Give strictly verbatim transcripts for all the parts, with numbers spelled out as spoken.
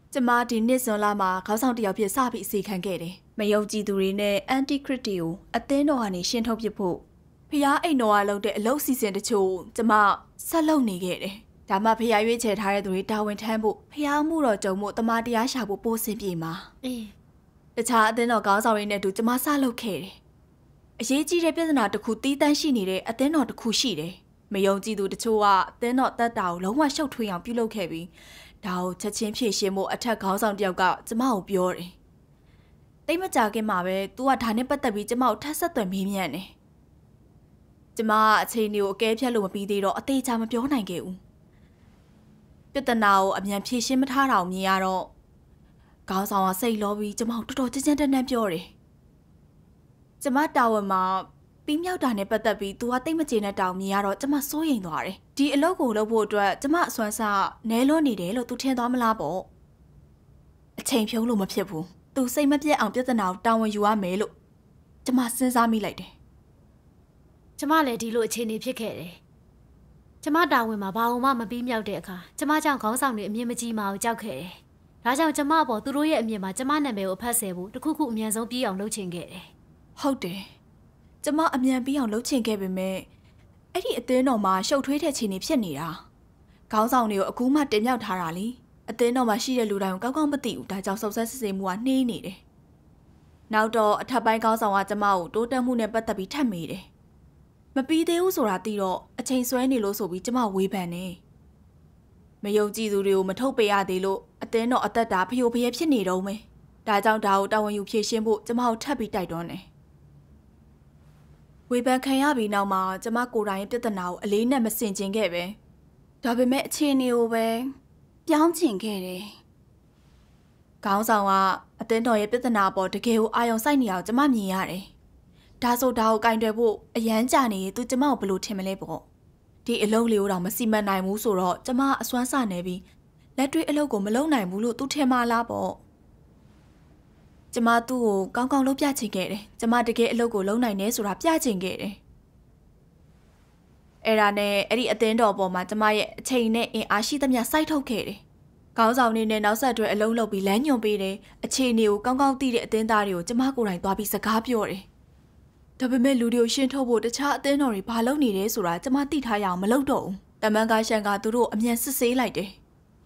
ကျမဒီနှစ်စွန်လာမှာခေါင်းဆောင်တယောက်ဖြစ်စပြီးအစီခံခဲ့တယ်။မယုံကြည်သူတွေနဲ့အန်တီခရစ်တီကိုအသင်းတော်ကနေရှင်းထုတ်ပစ်ဖို့ဖျားအိမ်တော်ကလုပ်တဲ့အလုပ်စီစဉ်တချို့ကျမဆက်လုပ်နေခဲ့တယ်။ဒါမှဖျားရွေးချယ်ထားတဲ့သူတွေတာဝန်ထမ်းဖို့ဖျားမှုတော်ကြုံဖို့တမန်တရားရှာဖို့ပို့ဆင်ပြေမှာ။အေးတခြားအသင်းတော်ခေါင်းဆောင်တွေနဲ့အတူကျမဆက်လုပ်ခဲ့တယ်။အရေးကြီးတဲ့ပြဿနာတစ်ခုတီးတန်းရှိနေတဲ့အသင်းတော်တစ်ခုရှိတယ်။မယုံကြည်သူတချို့ကအသင်းတော်တက်တာကိုလုံးဝရှုပ်ထွေးအောင်ပြုလုပ်ခဲ့ပြီးဒါကိုချက်ချင်းဖြည့်ရှင်းဖို့အထက်ခေါင်းဆောင်တယောက်ကကျမကိုပြောတယ်။တိတ်မကြခင်မှာပဲ तू ကဒါနဲ့ပတ်သက်ပြီးကျမကိုထပ်ဆက်သွယ်မေးမြန်းတယ်။ကျမအချိန်တွေကိုအကဲဖြတ်လို့မပြီးသေးတော့အသေးချာမပြောနိုင်ခဲ့ဘူး။ပြဿနာကိုအမြန်ဖြည့်ရှင်းမထားတာကိုမြင်ရတော့ခေါင်းဆောင်ကစိတ်လောပြီးကျမကိုတော်တော်ကြမ်းကြမ်းတမ်းတမ်းပြောတယ်။ကျမတာဝန်မှာပြီးမြောက်တာနဲ့ပတ်သက်ပြီး तू ကတိတ်မကျေနပ်တာကိုမြင်ရတော့ကျမစိုးရိမ်သွားတယ်။ဒီအလုပ်ကိုလုပ်ဖို့အတွက်ကျမအစွမ်းစားနဲလွန်းနေတယ်လို့ तू ထင်သွားမလားပေါ့။အချိန်ဖြုံးလို့မဖြစ်ဘူး။ तू စိတ်မပြတ်အောင်ပြဿနာကိုတာဝန်ယူရမယ်လို့ကျမစဉ်းစားမိလိုက်တယ်။ကျမလည်းဒီလိုအခြေအနေဖြစ်ခဲ့တယ်။ကျမတာဝန်မှာဘာမှမပြီးမြောက်တဲ့အခါကျမကြောင့်ခေါင်းဆောင်တွေအမြင်မကြီးမအောင်ကြောက်ခဲ့တယ်။ဒါကြောင့်ကျမအပေါ်သူတို့ရဲ့အမြင်မှာကျမနာမည်ကိုအဖတ်ဆယ်ဖို့တခုခုအမြန်ဆုံးပြီးအောင်လုပ်ချင်ခဲ့တယ်။ဟုတ်တယ်။ကျမအမြန်ပြီးအောင်လုပ်ချင်ခဲ့ပေမဲ့အဲ့ဒီအသင်းတော်မှာရှုပ်ထွေးတဲ့ခြေနေဖြစ်နေတာခေါင်းဆောင်တွေကိုအခုမှတင်မြောက်ထားတာလေအသင်းတော်မှာရှိတဲ့လူတိုင်းကိုကောင်းကောင်းမသိဘူးဒါကြောင့်စုံစမ်းစစ်ဆေးမှုကနှေးနေတယ်နောက်တော့အထက်ပိုင်းခေါင်းဆောင်ကကျမကိုတိုးတက်မှုနဲ့ပတ်သက်ပြီးထပ်မေးတယ်မပြီးသေးဘူးဆိုတာသိတော့အချိန်ဆွဲနေလို့ဆိုပြီးကျမဝေဖန်နေမယုံကြည်သူတွေကိုမထုတ်ပေးရသေးလို့အသင်းတော်အသက်တာဖျို့ဖျဲဖြစ်နေတော့မယ်ဒါကြောင့်ဒါကိုတာဝန်ယူဖြေရှင်းဖို့ကျမကိုထပ်ပြီးတိုက်တွန်းတယ်ဝေဖန်ခံရပြီးနောက်မှာကျမကိုယ်တိုင်ရဲ့ပြဿနာကိုအလေးနဲ့မစင်ကျင်ခဲ့ပဲဒါပေမဲ့အခြေအနေကိုပဲပြောင်းချင်ခဲ့တယ်ခေါင်းဆောင်ကအသင်းတော်ရဲ့ပြဿနာပေါ်တကယ်ကိုအာရုံစိုက်နေအောင်ကျမမြင်ရတယ်ဒါဆိုဒါကိုကင်တွယ်ဖို့အရန်ကြနေသူကျမကိုဘယ်လိုထင်မလဲပေါ့ဒီအလုပ်လေးကိုတော့မစီမံနိုင်ဘူးဆိုတော့ကျမအစွမ်းစနေပြီးလက်တွေ့အလုပ်ကိုမလုပ်နိုင်ဘူးလို့သူထင်မှလားပေါ့ကျမသူ့ကိုကောင်းကောင်းလုပ်ပြချင်ခဲ့တယ်။ကျမတကယ်အလုပ်ကိုလုပ်နိုင်တယ်ဆိုတာပြချင်ခဲ့တယ်။အဲ့ဒါနဲ့အဲ့ဒီအသင်းတော်ပေါ်မှာကျမရဲ့အချိန်နဲ့အင်အားရှိသမျှစိုက်ထုတ်ခဲ့တယ်။ခေါင်းဆောင်နေနဲ့နောက်ဆက်တွဲအလုံးလုပ်ပြီးလမ်းညွှန်ပေးတယ်။အခြေအနေကိုကောင်းကောင်းသိတဲ့အသင်းသားတွေကိုကျမကိုယ်တိုင်သွားပြီးစကားပြောတယ်။ဒါပေမဲ့လူတွေကိုရှင်းထုတ်ဖို့တခြားအသင်းတော်တွေဘာလုပ်နေတယ်ဆိုတာကျမသိထားရအောင်မလုပ်တော့ဘူး။တမန်ကရှန်ကသူတို့အမြန်စစ်ဆေးလိုက်တယ်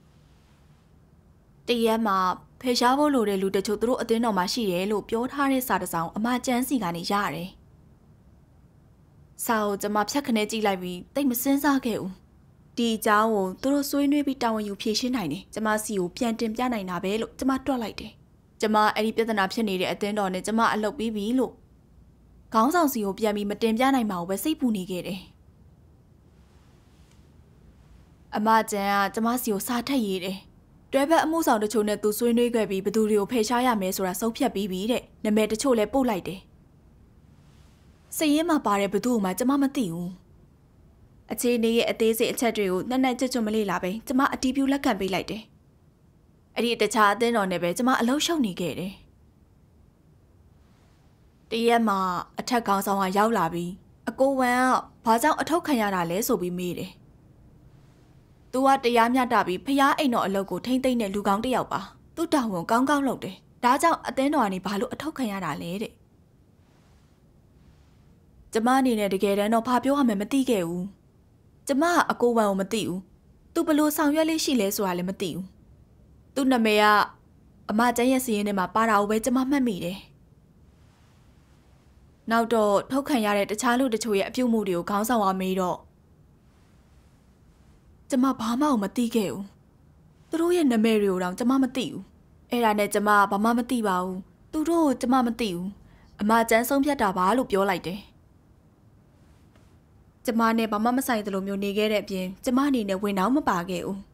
။တရက်မှာဖေရှားဖို့လိုတဲ့လူတချို့သူတို့အသင်းတော်မှာရှိတယ်လို့ပြောထားတဲ့စာတစ်စောင်အမကျန်းစီကနေရတယ်။စာကိုကျမဖြတ်ခနဲကြည့်လိုက်ပြီးတိတ်မစင်းစားခဲ့ဘူး။ဒီအကြောင်းကိုသူတို့ဆွေးနွေးပြီးတာဝန်ယူဖြေရှင်းနိုင်တယ်။ကျမစီကိုပြန်တင်ပြနိုင်တာပဲလို့ကျမတွက်လိုက်တယ်။ကျမအဲ့ဒီပြဿနာဖြစ်နေတဲ့အသင်းတော်နဲ့ကျမအလုပ်ပြီးပြီလို့ခေါင်းဆောင်စီကိုပြန်ပြီးမတင်ပြနိုင်ပါဘူးပဲစိတ်ပူနေခဲ့တယ်။အမကျန်းကကျမစီကိုစာထက်ရေးတယ်။တွဲဘက်အမှုဆောင်တချို့နဲ့သူဆွေးနွေးခဲ့ပြီးဘသူတွေကိုဖယ်ရှားရမယ်ဆိုတာဆုံးဖြတ်ပြီးပြီတဲ့နာမည်တချို့လည်းပို့လိုက်တယ်စည်ရင်မှာပါတဲ့ဘသူ့ကိုမှကျမမသိဘူးအခြေအနေရဲ့အသေးစိတ်အချက်တွေကိုနှက်နှက်ကြွကြွမလေးလာပဲကျမအတီးပြူလက်ခံပေးလိုက်တယ်အဲ့ဒီတခြားအသင်းတော်နဲ့ပဲကျမအလုံးရှုံနေခဲ့တယ်တရက်မှာအထက်ကောင်ဆောင်ကရောက်လာပြီးအကိုဝမ်ကဘာကြောင့်အထုတ်ခံရတာလဲဆိုပြီးမေးတယ်သူကတရားမျှတပြီးဖျားအိမ်တော်အလုပ်ကိုထိမ့်သိမ့်တဲ့လူကောင်းတစ်ယောက်ပါသူ့တောင်းဝန်ကောင်းကောင်းလုပ်တယ်ဒါကြောင့်အသင်းတော်ကနေဘာလို့အထုတ်ခံရတာလဲတဲ့ကျမအနေနဲ့တကယ်တမ်းတော့ဘာပြောရမှန်းမသိခဲ့ဘူးကျမကအကိုဝမ်ကိုမသိဘူးသူဘလို့ဆောင်ရွက်လေးရှိလဲဆိုတာလည်းမသိဘူးသူ့နာမည်ကအမကျန်းရဲ့စီးရင်ထဲမှာပါတာကိုပဲကျမမှတ်မိတယ်နောက်တော့ထုတ်ခံရတဲ့တခြားလူတချို့ရဲ့အပြုတ်မှုတွေကိုခေါင်းဆောင်အောင်မေးတော့ကျမဘာမှမသိခဲ့ဘူးသူတို့ရဲ့နာမည်တွေကိုတော့ကျမမသိဘူးအဲ့ဒါနဲ့ကျမဘာမှမသိပါဘူးသူတို့ကိုကျမမသိဘူးအမကျန်းဆုံးဖြတ်တာပါလို့ပြောလိုက်တယ်ကျမနဲ့ဘာမှမဆိုင်သလိုမျိုးနေခဲ့တဲ့အပြင်ကျမအနေနဲ့ဝင်တော့မပါခဲ့ဘူး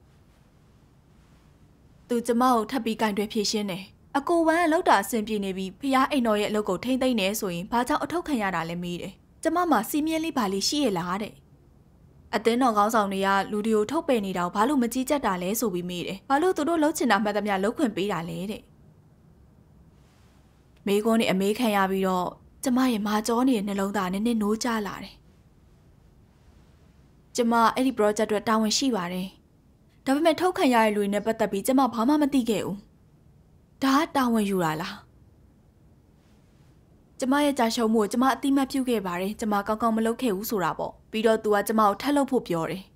သူကျမကိုထပ်ပြီးကင်တွယ်ဖြေရှင်းတယ်အကိုဝမ်းလောက်တာအဆင်ပြေနေပြီးဖျားအိမ်တော်ရဲ့အလုပ်ကိုထိမ့်သိမ့်နေဆိုရင်ဘာကြောင့်အထုတ်ခံရတာလဲမေးတယ်ကျမမှာစီမြဲလေးပါလေးရှိရလားတဲ့အသင်းတော်ကောင်းဆောင်တွေကလူတွေကိုထုတ်ပယ်နေတာကိုဘာလို့မကြည့်ကြတာလဲဆိုပြီးမေးတယ်ဘာလို့သူတို့လှုပ်ချင်တာမှတ်သမျှလှုပ်ခွင့်ပေးတာလဲတဲ့မေကွန်းနဲ့အမေးခံရပြီးတော့ကျမရဲ့မာကြောနေတဲ့နှလုံးသားနည်းနည်းနိုးကျလာတယ်ကျမအဲ့ဒီ project အတွက်တာဝန်ရှိပါတယ်ဒါပေမဲ့ထုတ်ခံရတဲ့လူတွေနဲ့ပတ်သက်ပြီးကျမဘာမှမသိခဲ့ဘူးဒါကတာဝန်ယူတာလားကျမရဲ့ကြာရှုံးမှုကိုကျမအတိမတ်ပြုခဲ့ပါတယ်ကျမကောင်းကောင်းမလုပ်ခဲ့ဘူးဆိုတာပေါ့ပြီးတော့သူကကျမကိုထပ်လုပ်ဖို့ပြောတယ်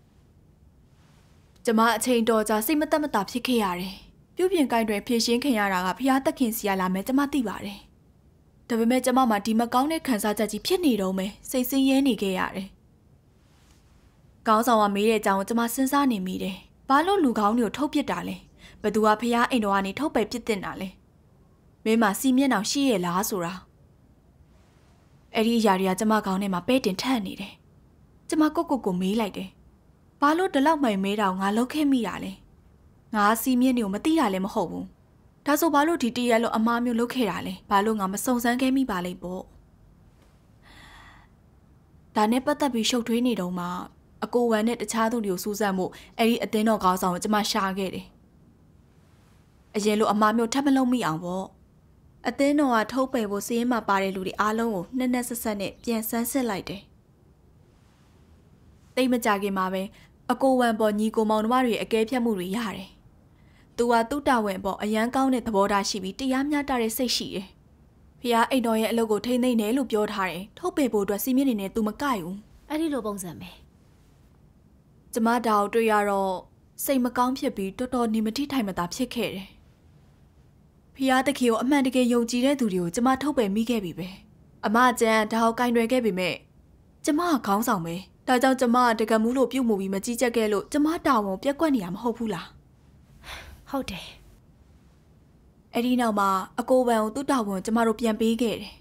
ကျမအချိန်တော်ကြာစိတ်မသက်မသာဖြစ်ခဲ့ရတယ်ပြုပြင်ကိုင်းတွင်ဖြည့်ရှင်းခင်ရတာကဖျားသက်ခင်စီရလာမယ်ကျမသိပါတယ်ဒါပေမဲ့ကျမမှာဒီမကောင်းတဲ့ခံစားချက်ကြီးဖြစ်နေတော့မယ်စိတ်ဆင်းရဲနေခဲ့ရတယ်ကောင်းဆောင်ကမေးတဲ့အကြောင်းကိုကျမစဉ်းစားနေမိတယ်ဘာလို့လူကောင်းတွေကိုထုတ်ပစ်တာလဲဘသူကဖျားအိမ်တော်ကနေထုတ်ပယ်ပစ်တင်တာလဲမင်းမှာစီမျက်နှာရှိရဲ့လားဆိုတာအဲ့ဒီအရာတွေကကျမကောင်းထဲမှာပဲတင်ထက်နေတယ်ကျမကိုကိုကိုမေးလိုက်တယ်ဘာလို့ဒီလောက်မှန်မဲတောင်ငါလောက်ခဲ့မိတာလဲငါစီမျက်နှာကိုမသိတာလည်းမဟုတ်ဘူးဒါဆိုဘာလို့ဒီတရက်လို့အမားမျိုးလုပ်ခဲ့တာလဲဘာလို့ငါမစုံစမ်းခဲ့မိပါလိမ့်ပေါ့ဒါနဲ့ပတ်သက်ပြီးရှုပ်ထွေးနေတော့မှအကိုဝမ်းနဲ့တခြားသူတွေကိုစူးစမ်းမှုအဲ့ဒီအသင်းတော်ကောင်းဆောင်ကိုကျမရှာခဲ့တယ်အရင်လိုအမားမျိုးထပ်မလုပ်မိအောင်ပေါ့အသင်းတော်ကထုတ်ပယ်ဖို့စီးရင်မှာပါတဲ့လူတွေအားလုံးကိုနှက်နှက်ဆက်ဆက်နဲ့ပြန်ဆန်းစစ်လိုက်တယ်တိတ်မကြခင်မှာပဲအကိုဝမ်းပေါ်ညီကိုမောင်နှမတွေအကဲဖြတ်မှုတွေရတယ်သူကသူ့တာဝန်ပေါ်အရန်ကောင်းတဲ့သဘောထားရှိပြီးတရားမျှတတဲ့စိတ်ရှိတယ်ဖះအိမ်တော်ရဲ့အလုပ်ကိုထိမ့်သိမ့်တယ်လို့ပြောထားတယ်ထုတ်ပယ်ဖို့အတွက်စီးမြင့်နေနဲ့သူမကြိုက်ဘူးအဲ့ဒီလိုပုံစံပဲကျမဒါကိုတွေ့ရတော့စိတ်မကောင်းဖြစ်ပြီးတော်တော်နေမထိထိုင်မသာဖြစ်ခဲ့တယ်ဖះတခင်ကိုအမှန်တကယ်ယုံကြည်တဲ့သူတွေကိုကျမထုတ်ပယ်မိခဲ့ပြီပဲအမကျန်ဒါကိုကင်တွယ်ခဲ့ပြီမဲ့ကျမကခေါင်းဆောင်ပဲဒါကြောင့်ကျမကတကယ်မှုလို့ပြုတ်မှုပြီးမကြည့်ချက်ခဲ့လို့ကျမတာဝန်ပြက်ကွက်နေရမဟုတ်ဘူးလားဟုတ်တယ်အဲ့ဒီနောက်မှာအကိုပန်ကိုသူ့တာဝန်ကျမတို့ပြန်ပေးခဲ့တယ်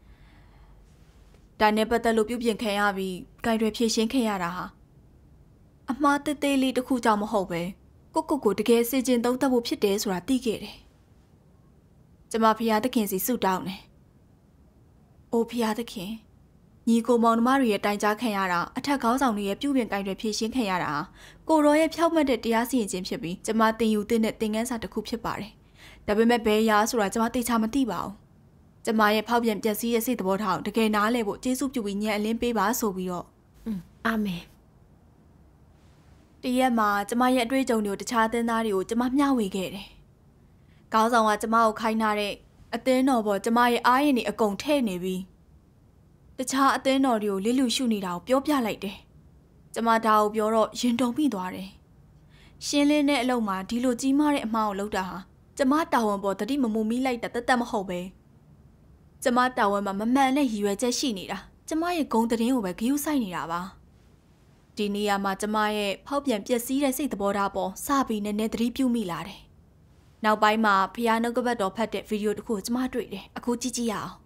ဒါနဲ့ပတ်သက်လို့ပြုပြင်ခံရပြီးကင်တွယ်ဖြည့်ရှင်းခဲ့ရတာဟာအမှားသေးသေးလေးတစ်ခုကြောင့်မဟုတ်ပဲကိုကိုကိုတကယ်စီကျင်သုံးသပ်ဖို့ဖြစ်တယ်ဆိုတာသိခဲ့တယ်ကျမဖះသခင်စီဆုတောင်းတယ်အိုဖះသခင်ညီကိုမောင်နှမတွေရဲ့တိုင်ကြားခံရတာအထက်ခေါင်းဆောင်တွေရဲ့ပြုပြင်ကင်တွေဖြည့်ရှင်းခံရတာကိုရောရဲ့ဖြောက်မှတ်တဲ့တရားစီရင်ခြင်းဖြစ်ပြီးကျမတင်ယူတဲ့သင်ခန်းစာတစ်ခုဖြစ်ပါတယ်။ဒါပေမဲ့ဘယ်ရာဆိုတာကျမသိချာမသိပါဘူး။ကျမရဲ့ဖောက်ပြန်ပျက်စီးရဲ့စိတ်သဘောထားကိုတကယ်နားလည်ဖို့ကျေးဇူးပြုပြီးညံအလင်းပေးပါဆိုပြီးတော့အာမင်။တရက်မှာကျမရဲ့အတွေ့အကြုံတွေကိုတခြားသင်းသားတွေကိုကျမမျှဝေခဲ့တယ်။ခေါင်းဆောင်ကကျမကိုခိုင်းထားတဲ့အသင်းတော်ပေါ်ကျမရဲ့အားရင်တွေအကုန်ထည့်နေပြီးတခြားအသင်းတော်တွေကိုလစ်လူရှုနေတာကိုပြောပြလိုက်တယ်။ကျမဒါကိုပြောတော့ရင်တုန်မိသွားတယ်။ရှင်းလင်းတဲ့အလုပ်မှာဒီလိုကြီးမားတဲ့အမှားကိုလုပ်တာဟာကျမတာဝန်ပေါ်တတိမမူမိလိုက်တာတသက်မဟုတ်ပဲ။ကျမတာဝန်မှာမမှန်တဲ့ရည်ရွယ်ချက်ရှိနေတာ။ကျမရဲ့ဂုဏ်သတင်းကိုပဲဂရုစိုက်နေတာပါ။ဒီနေရာမှာကျမရဲ့ဖောက်ပြန်ပျက်စီးတဲ့စိတ်သဘောထားပေါ်စပြီးနည်းနည်းသတိပြုမိလာတယ်။နောက်ပိုင်းမှာဖျားနှုတ်ကပတ်တော်ဖတ်တဲ့ဗီဒီယိုတစ်ခုကိုကျမတွေ့တယ်။အခုကြည့်ကြည့်ရအောင်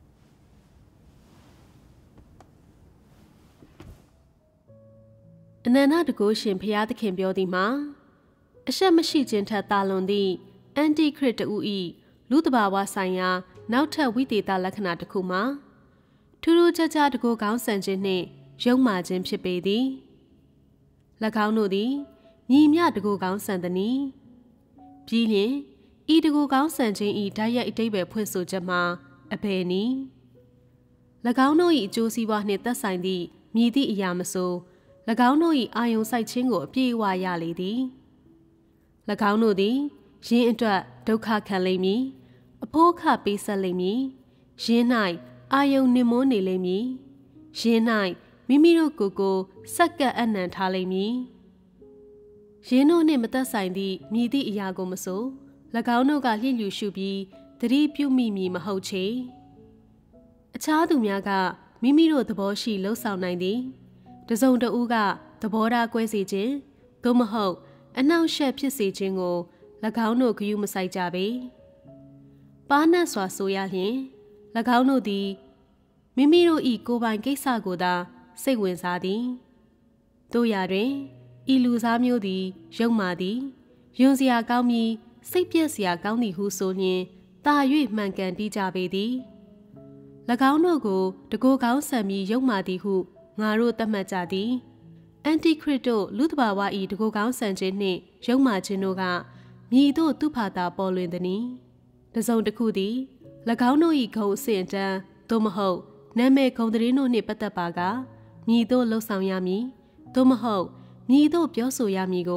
အနန္တတကုရှင်ဖျားသခင်ပြောသည်မှာအရှက်မရှိခြင်းထက်သာလွန်သည့်အန်တီခရစ်တူဤလူတဘာဝဆိုင်ရာနောက်ထပ်ဝိသေသလက္ခဏာတစ်ခုမှာထူးထူးခြားခြားတကုကောင်းဆန်ခြင်းနှင့်ယုံမာခြင်းဖြစ်ပေသည်၎င်းတို့သည်ညီမျှတကုကောင်းဆန်သည်။ပြီးလျှင်ဤတကုကောင်းဆန်ခြင်းဤဓာတ်ရိုက်အတိတ်ပဲဖွင့်ဆိုချက်မှာအဘယ်နည်း၎င်းတို့၏အကျိုးစီးပွားနှင့်သက်ဆိုင်သည့်မြည်သည့်အရာမဆို၎င်းတို့၏အာယုံစိုက်ခြင်းကိုအပြည့်အဝရလေသည်၎င်းတို့သည်ယင်းအတွက်ဒုက္ခခံလိမ့်မည်အဖို့ခပေးဆက်လိမ့်မည်ယင်း၌အာယုံနှင်မွန်းနေလိမ့်မည်ယင်း၌မိမိတို့ကိုယ်ကိုစက္ကပ်အနံထားလိမ့်မည်ယင်းတို့နှင့်မသက်ဆိုင်သည့်မြည်သည့်အရာကိုမဆို၎င်းတို့ကလျှစ်လျူရှုပြီးသတိပြုမိမည်မဟုတ်ချေအခြားသူများကမိမိတို့သဘောရှိလှုပ်ဆောင်နိုင်သည်တစုံတဦးကသဘောထားကွဲစေခြင်းသို့မဟုတ်အနှောင့်အယှက်ဖြစ်စေခြင်းကို၎င်းတို့ဂရုမစိုက်ကြပေ။ပါးနတ်စွာဆိုရလျှင်၎င်းတို့သည်မိမိတို့၏ကိုယ်ပိုင်ကိစ္စကိုသာစိတ်ဝင်စားသည်။တို့ရာတွင်ဤလူစားမျိုးသည်ယုံမာသည်ယွန်စရာကောင်းပြီးစိတ်ပြည့်စရာကောင်းသည်ဟုဆိုလျှင်တာ၍မှန်ကန်တည်ကြပေသည်။၎င်းတို့ကိုတကိုယ်ကောင်းဆန်ပြီးယုံမာသည်ဟုငါတို့သတ်မှတ်ကြသည်အန်တီခရစ်တို့လူတဘာဝဤတကူကောင်းဆန်ခြင်းနှင့်ယုံမာခြင်းတို့ကမြည်တို့သူဖာသာပေါ်လွင်သည်။တစုံတစ်ခုသည်၎င်းတို့၏ဂုဏ်အစဉ်အတန်းသို့မဟုတ်နာမည်ဂုဏ်သတင်းတို့နှင့်ပတ်သက်ပါကမြည်တို့လှုပ်ဆောင်ရမည်သို့မဟုတ်မြည်တို့ပြောဆိုရမည်ကို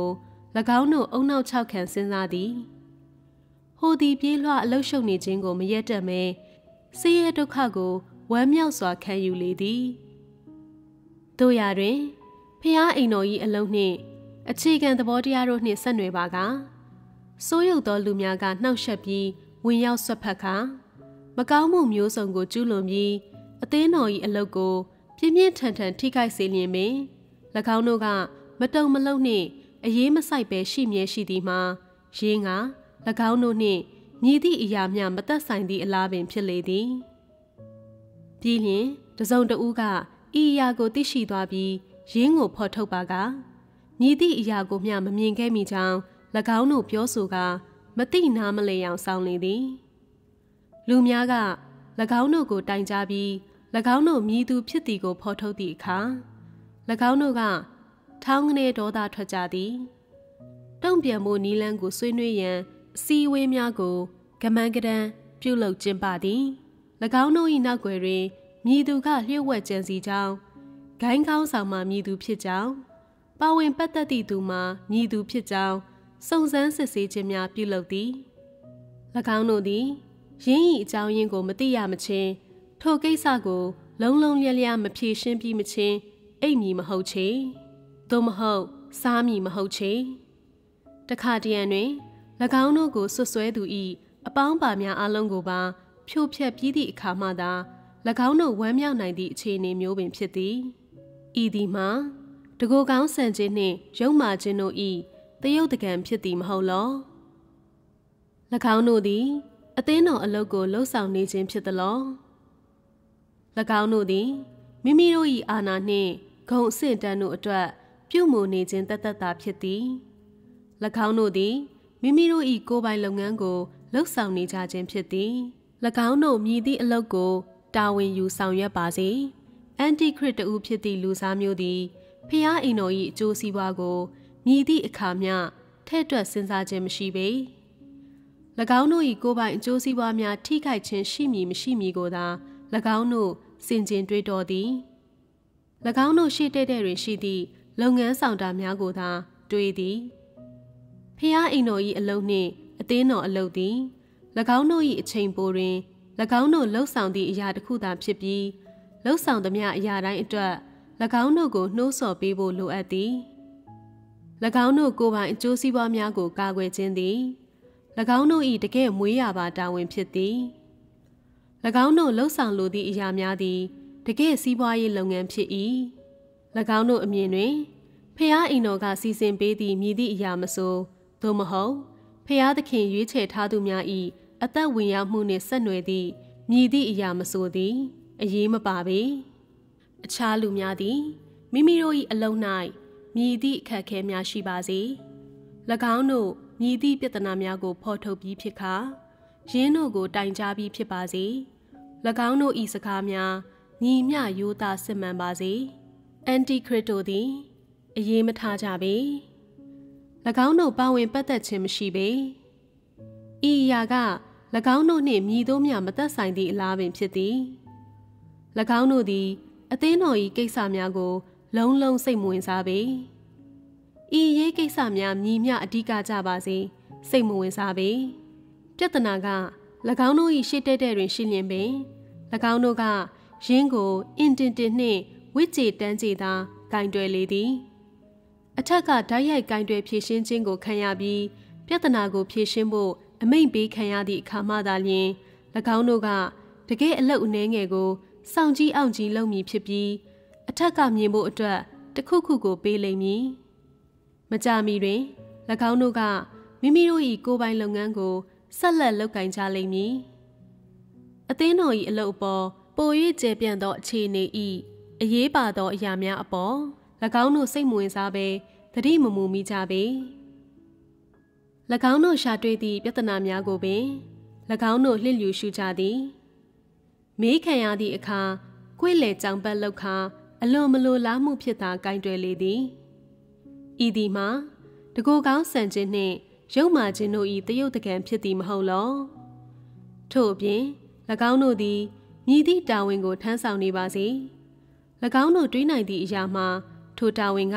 ၎င်းတို့အုံနောက်၆ခံစဉ်းစားသည်ဟိုသည်ပြေးလွှအလုရှုံနေခြင်းကိုမရက်တတ်မဲဆင်းရဲဒုက္ခကိုဝမ်းမြောက်စွာခံယူလေသည်တို့ရာတွင်ဖျားအိမ်တော်၏အလုံးနှင့်အခြေခံသဘောတရားတို့နှင့်ဆက်နွယ်ပါကစိုးရုပ်သောလူများကနှောက်ယှက်ပြီးဝင်ရောက်ဆွတ်ဖက်ခါမကောင်းမှုမျိုးစုံကိုကျူးလွန်ပြီးအသင်းတော်၏အလုပ်ကိုပြင်းပြင်းထန်ထန်ထိခိုက်စေလျင်ပင်၎င်းတို့ကမတုံမလုံနှင့်အရေးမဆိုင်ပဲရှိမြဲရှိသည်မှာရင်းက၎င်းတို့နှင့်မြည်သည့်အရာမျှမသက်ဆိုင်သည့်အလားပင်ဖြစ်လေသည်ပြီးလျှင်တစုံတဦးကဤအရာကိုသိရှိသွားပြီးရင်းကိုဖော်ထုတ်ပါကမြည်သည့်အရာကိုမျှမမြင်ခဲ့မိကြောင်း၎င်းတို့ပြောဆိုကမသိနားမလည်အောင်ဆောင်လေသည်လူများက၎င်းတို့ကိုတိုင်ကြားပြီး၎င်းတို့မြည်သူဖြစ်သည်ကိုဖော်ထုတ်သည့်အခါ၎င်းတို့ကထောင်းကနေဒေါသထွက်ကြသည်တုံ့ပြန်မှုနီလန်းကိုဆွေးနွေးရန်အစည်းအဝေးများကိုကမန်းကတန်းပြုလုပ်ကျင်းပသည်၎င်းတို့၏နောက်ွယ်တွင်မြည်သူကလျှို့ဝှက်ကြံစီကြောင်းဂိုင်းကောင်းဆောင်မှမြည်သူဖြစ်ကြောင်းပါဝင်ပတ်သက်သည့်သူမှာမြည်သူဖြစ်ကြောင်းစုံစမ်းစစ်ဆေးခြင်းများပြုလုပ်သည်၎င်းတို့သည်ရင်း၏အကြောင်းရင်းကိုမသိရမချင်းထိုကိစ္စကိုလုံးလုံးလျက်လျက်မဖြေရှင်းပြီးမချင်းအိပ်မည်မဟုတ်ချေသို့မဟုတ်စားမည်မဟုတ်ချေတခါတရံတွင်၎င်းတို့ကိုဆွဆွဲသူ၏အပေါင်းပါများအလုံးကိုပါဖြိုဖျက်ပြီးသည့်အခါမှသာ၎င်းတို့ဝမ်းမြောက်နိုင်သည့်အခြေအနေမျိုးပင်ဖြစ်သည်ဤသည်မှာတကိုယ်ကောင်းဆန်ခြင်းနှင့်ယုံမာခြင်းတို့၏တယုတ်တကံဖြစ်သည်မဟုတ်လော၎င်းတို့သည်အသင်းတော်အလုပ်ကိုလှုပ်ဆောင်နေခြင်းဖြစ်သလော၎င်းတို့သည်မိမိတို့၏အာဏာနှင့်ဂုဏ်အဆင့်တန်းတို့အတွက်ပြုမှုနေခြင်းတသက်သာဖြစ်သည်၎င်းတို့သည်မိမိတို့၏ကိုယ်ပိုင်လုပ်ငန်းကိုလှုပ်ဆောင်နေကြခြင်းဖြစ်သည်၎င်းတို့မြည်သည့်အလုပ်ကိုတာဝန်ယူဆောင်ရွက်ပါစေအန်တီခရစ်တူဖြစ်သည့်လူစားမျိုးသည်ဖျားအိမ်တော်၏အကျိုးစီးပွားကိုမြည်သည့်အခါမျှထဲ့တွက်စဉ်းစားခြင်းမရှိပေ၎င်းတို့၏ကိုယ်ပိုင်အကျိုးစီးပွားများထိခိုက်ခြင်းရှိမည်မရှိမည်ကိုသာ၎င်းတို့စင်ကြင်တွေးတောသည်၎င်းတို့ရှိတဲ့တဲ့တွင်ရှိသည့်လုပ်ငန်းဆောင်တာများကိုသာတွေးသည်ဖျားအိမ်တော်၏အလုပ်နှင့်အသင်းတော်အလုပ်သည်၎င်းတို့၏အချိန်ပိုတွင်၎င်းတို့လှုပ်ဆောင်သည့်အရာတစ်ခုသာဖြစ်ပြီးလှုပ်ဆောင်သမျှအရာတိုင်းအတွက်၎င်းတို့ကိုနှိုးဆော်ပေးဖို့လိုအပ်သည်၎င်းတို့ကိုယ်ပိုင်အကျိုးစီးပွားများကိုကာကွယ်ခြင်းသည်၎င်းတို့၏တကယ့်မွေးရာပါတာဝန်ဖြစ်သည်၎င်းတို့လှုပ်ဆောင်လိုသည့်အရာများသည်တကယ့်စီးပွားရေးလုပ်ငန်းဖြစ်၏၎င်းတို့အမြင်တွင်ဖျားအိမ်တော်ကစီစဉ်ပေးသည့်မည်သည့်အရာမဆိုသို့မဟုတ်ဖျားသခင်ရွေးချယ်ထားသူများ၏အသက်ဝင်ရောက်မှုနှင့်ဆက်နွယ်သည့်မည်သည့်အရာမဆိုသည်အရေးမပါပေအခြားလူများသည်မိမိတို့၏အလုံး၌မည်သည့်အခက်အခဲများရှိပါစေ၎င်းတို့မည်သည့်ပြဿနာများကိုဖော်ထုတ်ပြီးဖြစ်ခါရင်းတို့ကိုတိုင်ကြားပြီးဖြစ်ပါစေ၎င်းတို့၏စကားများညီမျှရိုးသားစစ်မှန်ပါစေအန်တီခရစ်တိုသည်အရေးမထားကြပေ၎င်းတို့ပါဝင်ပတ်သက်ခြင်းမရှိပေဤအရာက၎င်းတို့နှင့်မြည်သောမျှမသက်ဆိုင်သည့်အလားပင်ဖြစ်သည်၎င်းတို့သည်အသင်းတော်၏ကိစ္စများကိုလုံးလုံးစိတ်မဝင်စားပေဤရေးကိစ္စများမြည်မျှအဓိကကြပါစေစိတ်မဝင်စားပေပြဿနာက၎င်းတို့၏ရှေ့တဲ့တဲ့တွင်ရှိလျင်ပင်၎င်းတို့ကရင်းကိုအင်တင်တင်နှင့်ဝိကြေတန်းကြေသာဂိုင်တွယ်လေသည်အထက်ကဓာတ်ရိုက်ဂိုင်တွယ်ဖြည့်ရှင်းခြင်းကိုခံရပြီးပြဿနာကိုဖြည့်ရှင်းဖို့အမိန့်ပေးခံရသည့်အခါမှသာလျှင်၎င်းတို့ကတကယ်အလုပ်အနှဲငယ်ကိုစောင့်ကြည့်အောင်ကြည့်လုပ်မည်ဖြစ်ပြီးအထက်ကမြင်ဖို့အတွက်တစ်ခုခုကိုပေးလိမ့်မည်မကြမီတွင်၎င်းတို့ကမိမိတို့၏ကိုယ်ပိုင်လုပ်ငန်းကိုဆက်လက်လုပ်ကိုင်ကြလိမ့်မည်အသင်းတော်၏အလုပ်အပေါ်ပို၍ကျေပြန့်သောအခြေအနေ၏အရေးပါသောအရာများအပေါ်၎င်းတို့စိတ်မဝင်စားဘဲသတိမမူမိကြပေ၎င်းတို့ရှာတွေ့သည့်ပြဿနာများကိုပင်၎င်းတို့လှစ်လျူရှုကြသည်မေးခံရသည့်အခါကွေ့လေကြောင်ပတ်လောက်ခါအလွန်မလိုလားမှုဖြစ်သာကင်တွယ်လေသည်ဤသည်မှာတကိုယ်ကောင်းဆန်ခြင်းနှင့်ရုပ်မာခြင်းတို့၏တယုတ်တကံဖြစ်သည်မဟုတ်လောထို့အပြင်၎င်းတို့သည်မြည်သည့်တာဝန်ကိုထမ်းဆောင်နေပါစေ၎င်းတို့တွေးနိုင်သည့်အရာမှာထိုတာဝန်က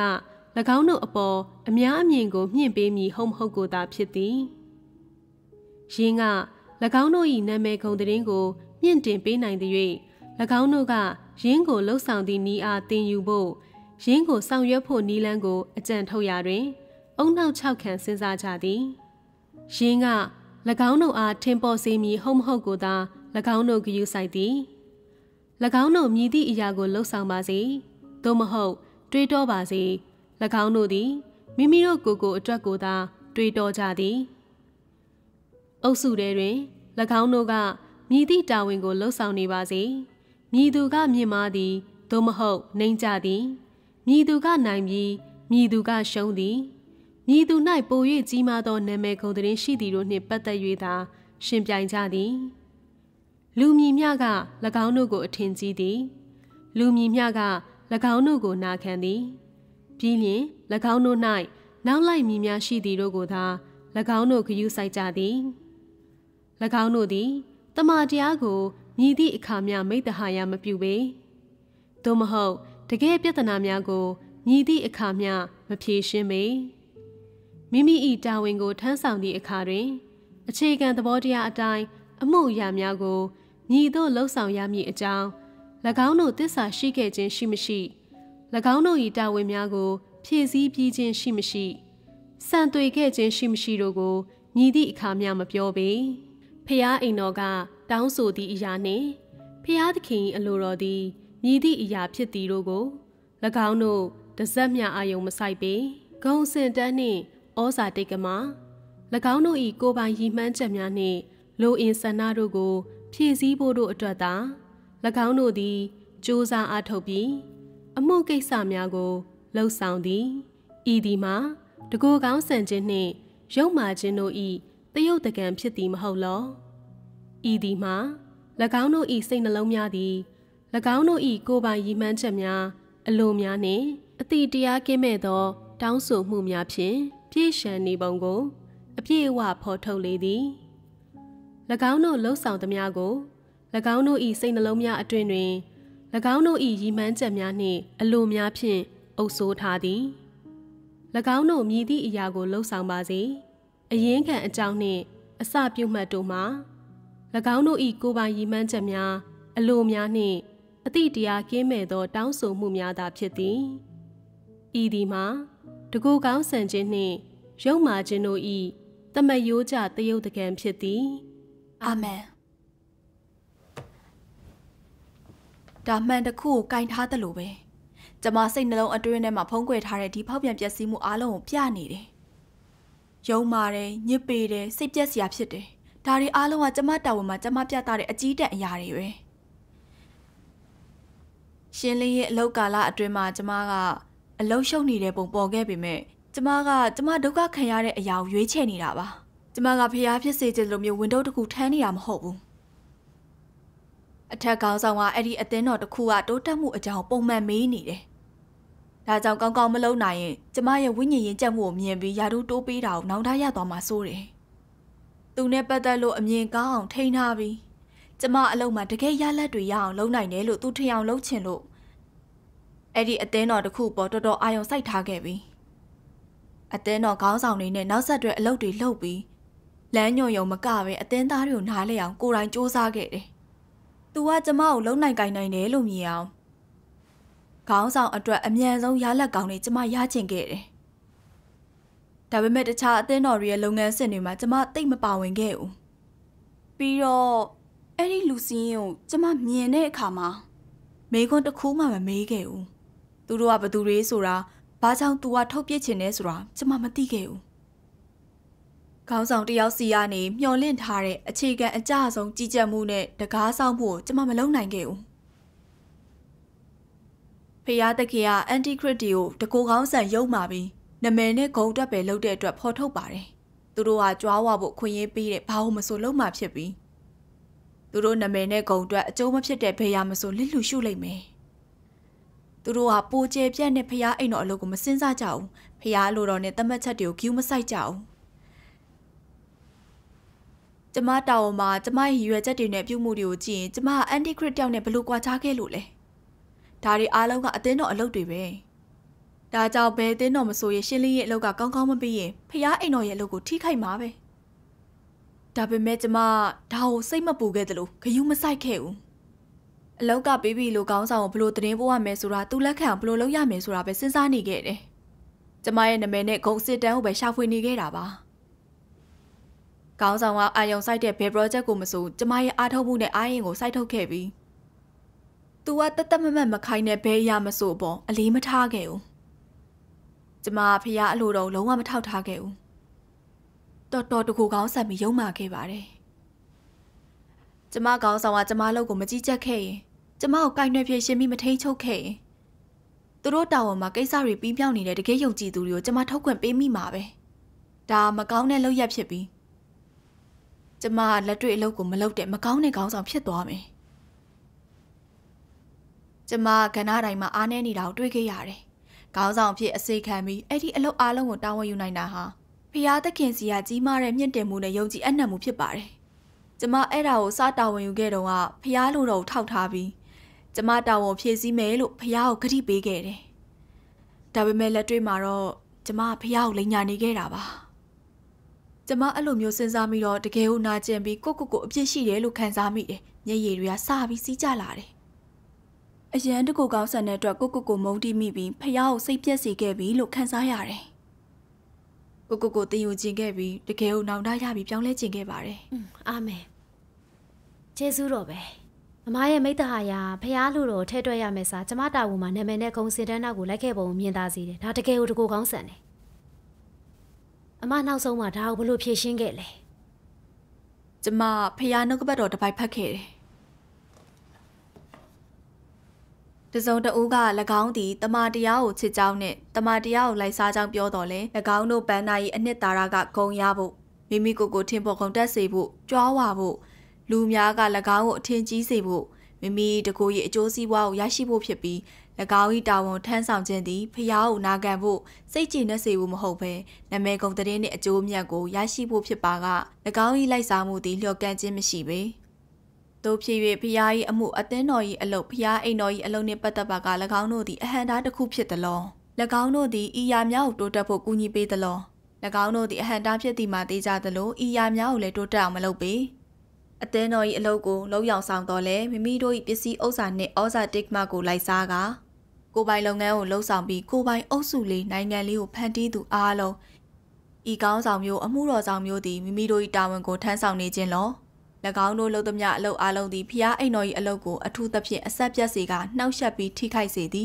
၎င်းတို့အပေါ်အများအမြင်ကိုမြင့်ပေးမည်ဟုတ်မဟုတ်ကိုသာဖြစ်သည်။ယင်းက၎င်းတို့၏နာမည်ဂုဏ်သတင်းကိုမြင့်တင်ပေးနိုင်သည်၍၎င်းတို့ကယင်းကိုလှုပ်ဆောင်သည့်ဤအားသင်ယူဖို့ယင်းကိုဆောင်ရွက်ဖို့နီလန်းကိုအကြံထုတ်ရာတွင်အုံနောက်၆ခန့်စဉ်းစားကြသည်။ယင်းက၎င်းတို့အားထင်ပေါ်စေမည်ဟုတ်မဟုတ်ကိုသာ၎င်းတို့ဂရုစိုက်သည်။၎င်းတို့မြည်သည့်အရာကိုလှုပ်ဆောင်ပါစေ။သို့မဟုတ်တွေးတောပါစေ။၎င်းတို့သည်မိမိတို့ကိုယ်ကိုအတွက်ကိုသာတွေးတောကြသည်။အုပ်စုထဲတွင်၎င်းတို့ကမြည်သည့်တာဝန်ကိုလှုပ်ဆောင်နေပါစေ။မြည်သူကမြင့်မားသည်သို့မဟုတ်နှိမ်ကြသည်။မြည်သူကနိုင်ပြီးမြည်သူကရှုံးသည်။မြည်သူ၌ပို၍ကြီးမားသောနာမည်ဂုဏ်သတင်းရှိသည်တို့နှင့်ပတ်သက်၍သာရှင်ပြိုင်ကြသည်။လူမြည်မြက၎င်းတို့ကိုအထင်ကြီးသည်။လူမြည်မြက၎င်းတို့ကိုနာခံသည်။ပြီးလျှင်၎င်းတို့၌နောက်လိုက်မြည်များရှိသည်တို့ကိုသာ၎င်းတို့ဂရုစိုက်ကြသည်။၎င်းတို့သည်တမန်တရားကိုမြည်သည့်အခါမျှမိတ္တဟာယမပြုပေ။သို့မဟုတ်တကယ်ပြဿနာများကိုမြည်သည့်အခါမျှမဖြေရှင်းပေ။မိမိ၏တာဝန်ကိုထမ်းဆောင်သည့်အခါတွင်အခြေခံသဘောတရားအတိုင်းအမှုအရာများကိုမြည်သို့လှုပ်ဆောင်ရမည်အကြောင်း၎င်းတို့သစ္စာရှိခဲ့ခြင်းရှိမရှိ၎င်းတို့၏တာဝန်များကိုဖြည့်ဆည်းပြီးခြင်းရှိမရှိစံသွေခဲ့ခြင်းရှိမရှိတို့ကိုမြည်သည့်အခါမျှမပြောပေ။ဖျားအိမ်တော်ကတောင်းဆိုသည့်အရာနှင့်ဖျားသခင်အလိုတော်သည်မြည်သည့်အရာဖြစ်သည်တို့ကို၎င်းတို့တစက်မြအာယုံမဆိုင်ပေဂုံစင်တန်းနှင့်ဩဇာတိတ်ကမှာ၎င်းတို့၏ကိုယ်ပိုင်ရည်မှန်းချက်များနှင့်လိုအင်ဆန္ဒတို့ကိုဖြည့်ဆည်းဖို့တို့အတွက်သာ၎င်းတို့သည်စူးစမ်းအားထုတ်ပြီးအမှုကိစ္စများကိုလှုပ်ဆောင်သည်ဤသည်မှာတကူကောင်းဆန်ခြင်းနှင့်ရုပ်မာခြင်းတို့၏တယုတ်တကံဖြစ်သည်မဟုတ်လောဤသည်မှာ၎င်းတို့၏စိတ်နှလုံးများသည်၎င်းတို့၏ကိုယ်ပိုင်ရည်မှန်းချက်များအလိုများနှင့်အတိတရားကင်းမဲ့သောတောင်းဆိုမှုများဖြင့်ပြည့်စုံနေပုံကိုအပြည့်အဝဖော်ထုတ်လေသည်၎င်းတို့လှုပ်ဆောင်သမျှကို၎င်းတို့၏စိတ်နှလုံးများအတွင်တွင်၎င်းတို့၏ရည်မှန်းချက်များနှင့်အလိုများဖြင့်အုပ်စိုးထားသည်၎င်းတို့မြည်သည့်အရာကိုလှုပ်ဆောင်ပါစေအရင်းခံအကြောင်းနှင့်အစပြုမှတ်တို့မှာ၎င်းတို့၏ကိုယ်ပိုင်ရည်မှန်းချက်များအလိုများနှင့်အတိတရားကင်းမဲ့သောတောင်းဆိုမှုများသာဖြစ်သည်ဤသည်မှာတကူကောင်းဆန်ခြင်းနှင့်ရုပ်မာခြင်းတို့၏တမယိုးကြတယုတ်တကံဖြစ်သည်အာမင်ဒါမှန်တစ်ခုကိုကင်ထားသလိုပဲကျမစိတ်နှလုံးအတွင်းထဲမှာဖုံးကွယ်ထားတဲ့ဒီဖောက်ပြန်ပျက်စီးမှုအားလုံးကိုပြနေတယ်ယုံမာတယ်ညစ်ပေတယ်စိတ်ပြက်စရာဖြစ်တယ်ဒါတွေအားလုံးကကျမတာဝန်မှာကျမပြသတဲ့အကြီးတန်းအရာတွေပဲရှင်လင်းရဲ့အလောက်ကာလအတွင်းမှာကျမကအလောက်ရှုံနေတဲ့ပုံပေါ်ခဲ့ပေမဲ့ကျမကကျမဒုက္ခခံရတဲ့အရာကိုရွေးချယ်နေတာပါကျမကဖျားဖြစ်စေချင်လို့မျိုးဝင်တော့တခုထမ်းနေတာမဟုတ်ဘူးအထက်ကောင်းဆောင်ကအဲ့ဒီအသင်းတော်တစ်ခုကတိုးတက်မှုအကြောင်းပုံမှန်မေးနေတယ်ဒါကြောင့်ကောင်းကောင်းမလုပ်နိုင်ရင်ကျမရဲ့ဝိညာဉ်ရင်ကျက်မှုကိုမြင်ပြီးယာတို့တိုးပေးတာကိုနောင်တရသွားမှာစိုးတယ်သူနဲ့ပတ်သက်လို့အမြင်ကောင်းအောင်ထိန်းထားပြီးကျမအလုပ်မှာတကယ်ရလက်တွေရအောင်လုပ်နိုင်တယ်လို့သူထင်အောင်လုပ်ချင်လို့အဲ့ဒီအသင်းတော်တစ်ခုပေါ်တော်တော်အာရုံစိုက်ထားခဲ့ပြီးအသင်းတော်ခေါင်းဆောင်တွေနဲ့နောက်ဆက်တွဲအလုပ်တွေလုပ်ပြီးလမ်းညွှန်ရုံမကပဲအသင်းသားတွေကိုနားလဲအောင်ကိုယ်တိုင်စူးစမ်းခဲ့တယ်။သူကကျမကိုလုံနိုင်ကိုင်နိုင်တယ်လို့မြင်အောင်ခေါင်းဆောင်အတွက်အမြန်ဆုံးရလက်ကောင်းတွေကျမရချင်ခဲ့တယ်။ဒါပေမဲ့တခြားအသင်းတော်တွေရဲ့လုပ်ငန်းစဉ်တွေမှာကျမတိတ်မပါဝင်ခဲ့ဘူး။ပြီးတော့အဲ့ဒီလူစင်းကိုကျမမြင်တဲ့အခါမှာမေခွန်းတစ်ခုမှမမေးခဲ့ဘူး။သူတို့ကဘသူတွေဆိုတာဘာကြောင့်သူကထုတ်ပြစ်ချင်လဲဆိုတာကျမမသိခဲ့ဘူး။ခေါင်းဆောင်တယောက်စီကနေမျောလင့်ထားတဲ့အခြေခံအကျဆုံးကြီးကြပ်မှုနဲ့တကားဆောင်မှုကိုကျမမလုပ်နိုင်ခဲ့ဘူး။ဖျားတခင်ကအန်တီခရစ်တီကိုတကိုကောင်းဆန်ရုံမာပြီးနမယ်နဲ့ဂုံတက်ပဲလုပ်တဲ့အတွက်ဖော်ထုတ်ပါတယ်။သူတို့ကကြွားဝဖို့ခွင့်ရပေးတဲ့ဘာလို့မဆိုလုံးမှဖြစ်ပြီးသူတို့နမယ်နဲ့ဂုံအတွက်အကျိုးမဖြစ်တဲ့ဘေးရမဆိုလစ်လူရှုလိုက်မယ်။သူတို့ကပိုကျဲပြန့်တဲ့ဖျားအိမ်တော်အလုပ်ကိုမစင်စားကြဘူး။ဖျားလိုတော်နဲ့တမတ်ချက်တွေကိုကျူးမဆိုင်ကြဘူး။ကျမတာဝန်မှာကျမရဲ့ရည်ရွယ်ချက်တွေနဲ့ပြုမှုတွေကိုကြည့်ရင်ကျမကအန်တီခရစ်တောက်နဲ့ဘလို့ကွာခြားခဲ့လို့လဲ။ဒါတွေအားလုံးကအသင်းတော်အလုပ်တွေပဲဒါကြောင့်ဘယ်တင်းတော်မဆိုရင်ရှင်းလင်းရဲ့အလုပ်ကကောင်းကောင်းမပြီးရင်ဖျားအိမ်တော်ရဲ့အလုပ်ကိုထိခိုက်မှာပဲဒါပေမဲ့ကျမဒါကိုစိတ်မပူခဲ့သလိုဂယုမဆိုင်ခဲ့ဘူးအလောက်ကပြီးပြီလို့ကောင်းဆောင်ကိုဘလို့သတင်းပို့ရမယ်ဆိုတာသူလက်ခံဘလို့လုပ်ရမယ်ဆိုတာပဲစဉ်းစားနေခဲ့တယ်ကျမရဲ့နာမည်နဲ့ဂုံစစ်တန်းကိုပဲရှာဖွေနေခဲ့တာပါကောင်းဆောင်ကအာယုံစိုက်တဲ့ဘယ် project ကိုမဆိုကျမရဲ့အားထုတ်မှုနဲ့အားရင်ကိုစိုက်ထုတ်ခဲ့ပြီးသူကတသက်မမတ်မခိုင်းတဲ့ဘဲရမဆိုပေါ့အလေးမထားခဲ့ဘူးကျမဖျားအလိုတော်လုံးဝမထောက်ထားခဲ့ဘူးတော်တော်တကူကောင်းဆက်ပြီးရုံမာခဲ့ပါတယ်ကျမကောင်းဆောင်ကကျမလုပ်ကိုမကြည့်ချက်ခဲ့ရင်ကျမကိုကိုင်နှွယ်ဖြည့်ရှင်းပြီးမထိန်ချုပ်ခဲ့ရင်သူတို့တာဝန်မှာကိစ္စတွေပြီးပြောင်းနေတဲ့တကယ်ယုံကြည်သူတွေကိုကျမထုတ်ခွင့်ပေးမိမှာပဲဒါမကောင်းတဲ့လုပ်ရက်ဖြစ်ပြီးကျမလက်တွေ့အလုပ်ကိုမလုပ်တဲ့မကောင်းတဲ့ကောင်းဆောင်ဖြစ်သွားမယ်ကျမကဏ္ဍတိုင်းမှာအားနည်းနေတာကိုတွေ့ခဲ့ရတယ်ကောင်းဆောင်ဖြစ်အစေခံပြီးအဲ့ဒီအလုပ်အားလုံးကိုတာဝန်ယူနိုင်တာဟာဖျားသခင်စီကကြီးမားတဲ့မြင့်တင်မှုနဲ့ယုံကြည်အနံ့မှုဖြစ်ပါတယ်ကျမအဲ့ဒါကိုစတာဝန်ယူခဲ့တော့ကဖျားလိုတော့ထောက်ထားပြီးကျမတာဝန်ဖြည့်ဆည်းမယ်လို့ဖျားကိုဂရုပေးခဲ့တယ်ဒါပေမဲ့လက်တွေ့မှာတော့ကျမဖျားကိုလိန်ညာနေခဲ့တာပါကျမအဲ့လိုမျိုးစဉ်းစားပြီးတော့တကယ်ကိုနာကျင်ပြီးကိုကိုကိုအပြစ်ရှိတယ်လို့ခံစားမိတယ်မျက်ရည်တွေကစပြီးစီးကျလာတယ်အရန်တကူကောင်းဆန်တဲ့အတွက်ကိုကိုကိုမုန်းတိမိပြီးဖျားကိုစိတ်ပြက်စေခဲ့ပြီလို့ခံစားရတယ်ကိုကိုကိုတင်ယူခြင်းခဲ့ပြီးတကယ်ကိုနောင်တရပြီးပြောင်းလဲခြင်းခဲ့ပါတယ်။အာမင်။ကျေးဇူးတော်ပဲ။အမရဲ့မိတ္တဟာယာဖျားလူတော်ထဲတွက်ရမယ်စာကျမတာဝန်မှာနာမည်နဲ့ဂုံစင်တန်းနောက်ကိုလိုက်ခဲ့ပုံမြင်သာစေတယ်။ဒါတကယ်ကိုတကူကောင်းဆန်တယ်။အမနောက်ဆုံးမှာဒါကိုဘလို့ဖြည့်ရှင်းခဲ့လဲ။ကျမဖျားနှုတ်ကပတ်တော်တစ်ပိုက်ဖတ်ခဲ့တယ်။တစုံတဦးက၎င်းသည်တမန်တရားကိုချစ်ကြောင်းနဲ့တမန်တရားကိုလိုက်စားကြောင်းပြောတော်လဲ၎င်းတို့ဘန်းနာ၏အနှစ်သာရကဂုံရဖို့မိမိကိုယ်ကိုထင်ပေါ်ကုန်တက်စေဖို့ကြွားဝဖို့လူများက၎င်းကိုအထင်ကြီးစေဖို့မိမိတကူ၏အကျိုးစီးပွားကိုရရှိဖို့ဖြစ်ပြီး၎င်း၏တာဝန်ထမ်းဆောင်ခြင်းသည်ဖျားကိုနာခံဖို့စိတ်ကြည်နှက်စေဖို့မဟုတ်ဘဲနာမည်ကုန်တဲ့နှင့်အကျိုးမြတ်ကိုရရှိဖို့ဖြစ်ပါက၎င်း၏လိုက်စားမှုသည်လျော့ကန့်ခြင်းမရှိပေတို့ဖြစ်၍ဖျား၏အမှုအသင်းတော်၏အလုပ်ဖျားအိမ်တော်၏အလုပ်နှင့်ပတ်သက်ပါက၎င်းတို့သည်အဟံတားတစ်ခုဖြစ်သလော၎င်းတို့သည်ဤရာများကိုတိုးတက်ဖို့ကူညီပေးသလော၎င်းတို့သည်အဟံတားဖြစ်သည်မှာသိကြသလိုဤရာများကိုလည်းတိုးတက်အောင်မလုပ်ပေအသင်းတော်၏အလုပ်ကိုလုံးရောင်ဆောင်တော်လဲမိမိတို့၏ပစ္စည်းဥစ္စာနှင့်ဩဇာတိတ်မကိုလိုက်စားကကိုပိုင်လုပ်ငန်းကိုလှုပ်ဆောင်ပြီးကိုပိုင်အုပ်စုလေးနိုင်ငံလေးကိုဖန်တီးသူအားလုံးဤကောင်းဆောင်မျိုးအမှုတော်ဆောင်မျိုးသည်မိမိတို့၏တာဝန်ကိုထမ်းဆောင်နေခြင်းလော၎င်းတို့လုပ်သမျှအလုပ်အားလုံးသည်ဖျားအိမ်တော်၏အလုပ်ကိုအထူးသဖြင့်အဆက်ပြတ်စေကနှောက်ယှက်ပြီးထိခိုက်စေသည်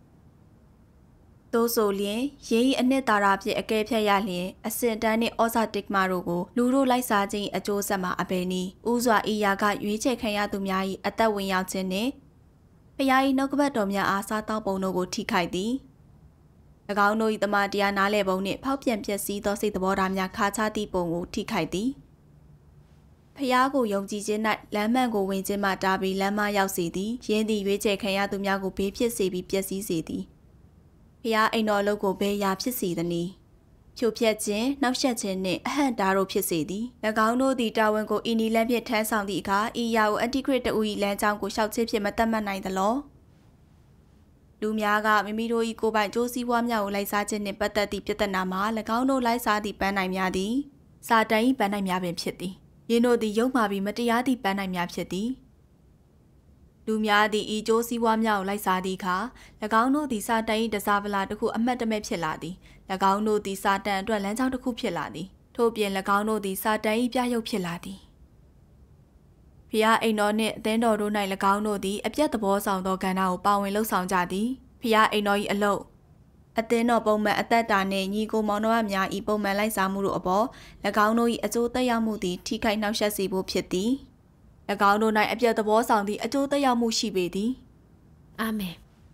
သို့ဆိုလျင်ရင်း၏အနှစ်သာရဖြင့်အကဲဖြတ်ရလျင်အစင်တန်းနှင့်ဩဇာတိတ်မာတို့ကိုလူတို့လိုက်စားခြင်းအကျိုးဆက်မှာအဘယ်နည်းဥစွာဤရာကရွေးချယ်ခံရသူများ၏အသက်ဝင်ရောက်ခြင်းနှင့်ဖျား၏နှုတ်ကပတ်တော်များအားစားတောက်ပုံတို့ကိုထိခိုက်သည်၎င်းတို့၏တမန်တရားနားလည်ပုံနှင့်ဖောက်ပြန်ပျက်စီးသောစိတ်သဘောထားများခါချသည့်ပုံကိုထိခိုက်သည်ဖျားကိုယုံကြည်ခြင်း၌လမ်းမှန်ကိုဝင်ခြင်းမှတားပြီးလမ်းမရောက်စေသည်ရင်းသည်ရွေးချယ်ခံရသူများကိုဘေးဖြစ်စေပြီးပျက်စီးစေသည်ဖျားအိမ်တော်လုပ်ကိုဘေးရာဖြစ်စေသည်။ဖြိုဖျက်ခြင်းနှောက်ယှက်ခြင်းနှင့်အဟန့်တားတို့ဖြစ်စေသည်၎င်းတို့သည်တာဝန်ကိုဤနည်းလမ်းဖြင့်ထမ်းဆောင်သည့်အခါဤရာကိုအန်တီခရစ်တဦး၏လမ်းကြောင်းကိုရှောက်ခြင်းဖြင့်မတတ်မှတ်နိုင်သလောလူများကမိမိတို့၏ကိုယ်ပိုင်ကြိုးစည်းပွားများကိုလိုက်စားခြင်းနှင့်ပတ်သက်သည့်ပြဿနာမှာ၎င်းတို့လိုက်စားသည့်ပန်းနိုင်များသည်စာတန်၏ပန်းနိုင်များပင်ဖြစ်သည်ယင်းတို့သည်ယုံမှပြီးမတရားသည့်ပန်းနိုင်များဖြစ်သည်လူများသည်ဤကြိုးစည်းပွားများကိုလိုက်စားသည့်အခါ၎င်းတို့သည်စာတန်၏တစားပလာတစ်ခုအမတ်တမဲ့ဖြစ်လာသည်၎င်းတို့သည်စာတန်အတွက်လမ်းကြောင်းတစ်ခုဖြစ်လာသည်ထို့ပြင်၎င်းတို့သည်စာတန်၏ပြရုပ်ဖြစ်လာသည်ဖျားအိမ်တော်နှင့်အသင်းတော်တို့၌၎င်းတို့သည်အပြတ်သဘောဆောင်သောကဏ္ဍကိုပါဝင်လှုပ်ဆောင်ကြသည်ဖျားအိမ်တော်၏အလုပ်အသင်းတော်ပုံမှန်အသက်တာနှင့်ညီကိုမောင်နှမများ၏ပုံမှန်လိုက်စားမှုတို့အပေါ်၎င်းတို့၏အကျိုးသက်ရောက်မှုသည်ထိခိုက်နှောက်ယှက်စေဖို့ဖြစ်သည်၎င်းတို့၌အပြတ်သဘောဆောင်သည့်အကျိုးသက်ရောက်မှုရှိပေသည်အာမင်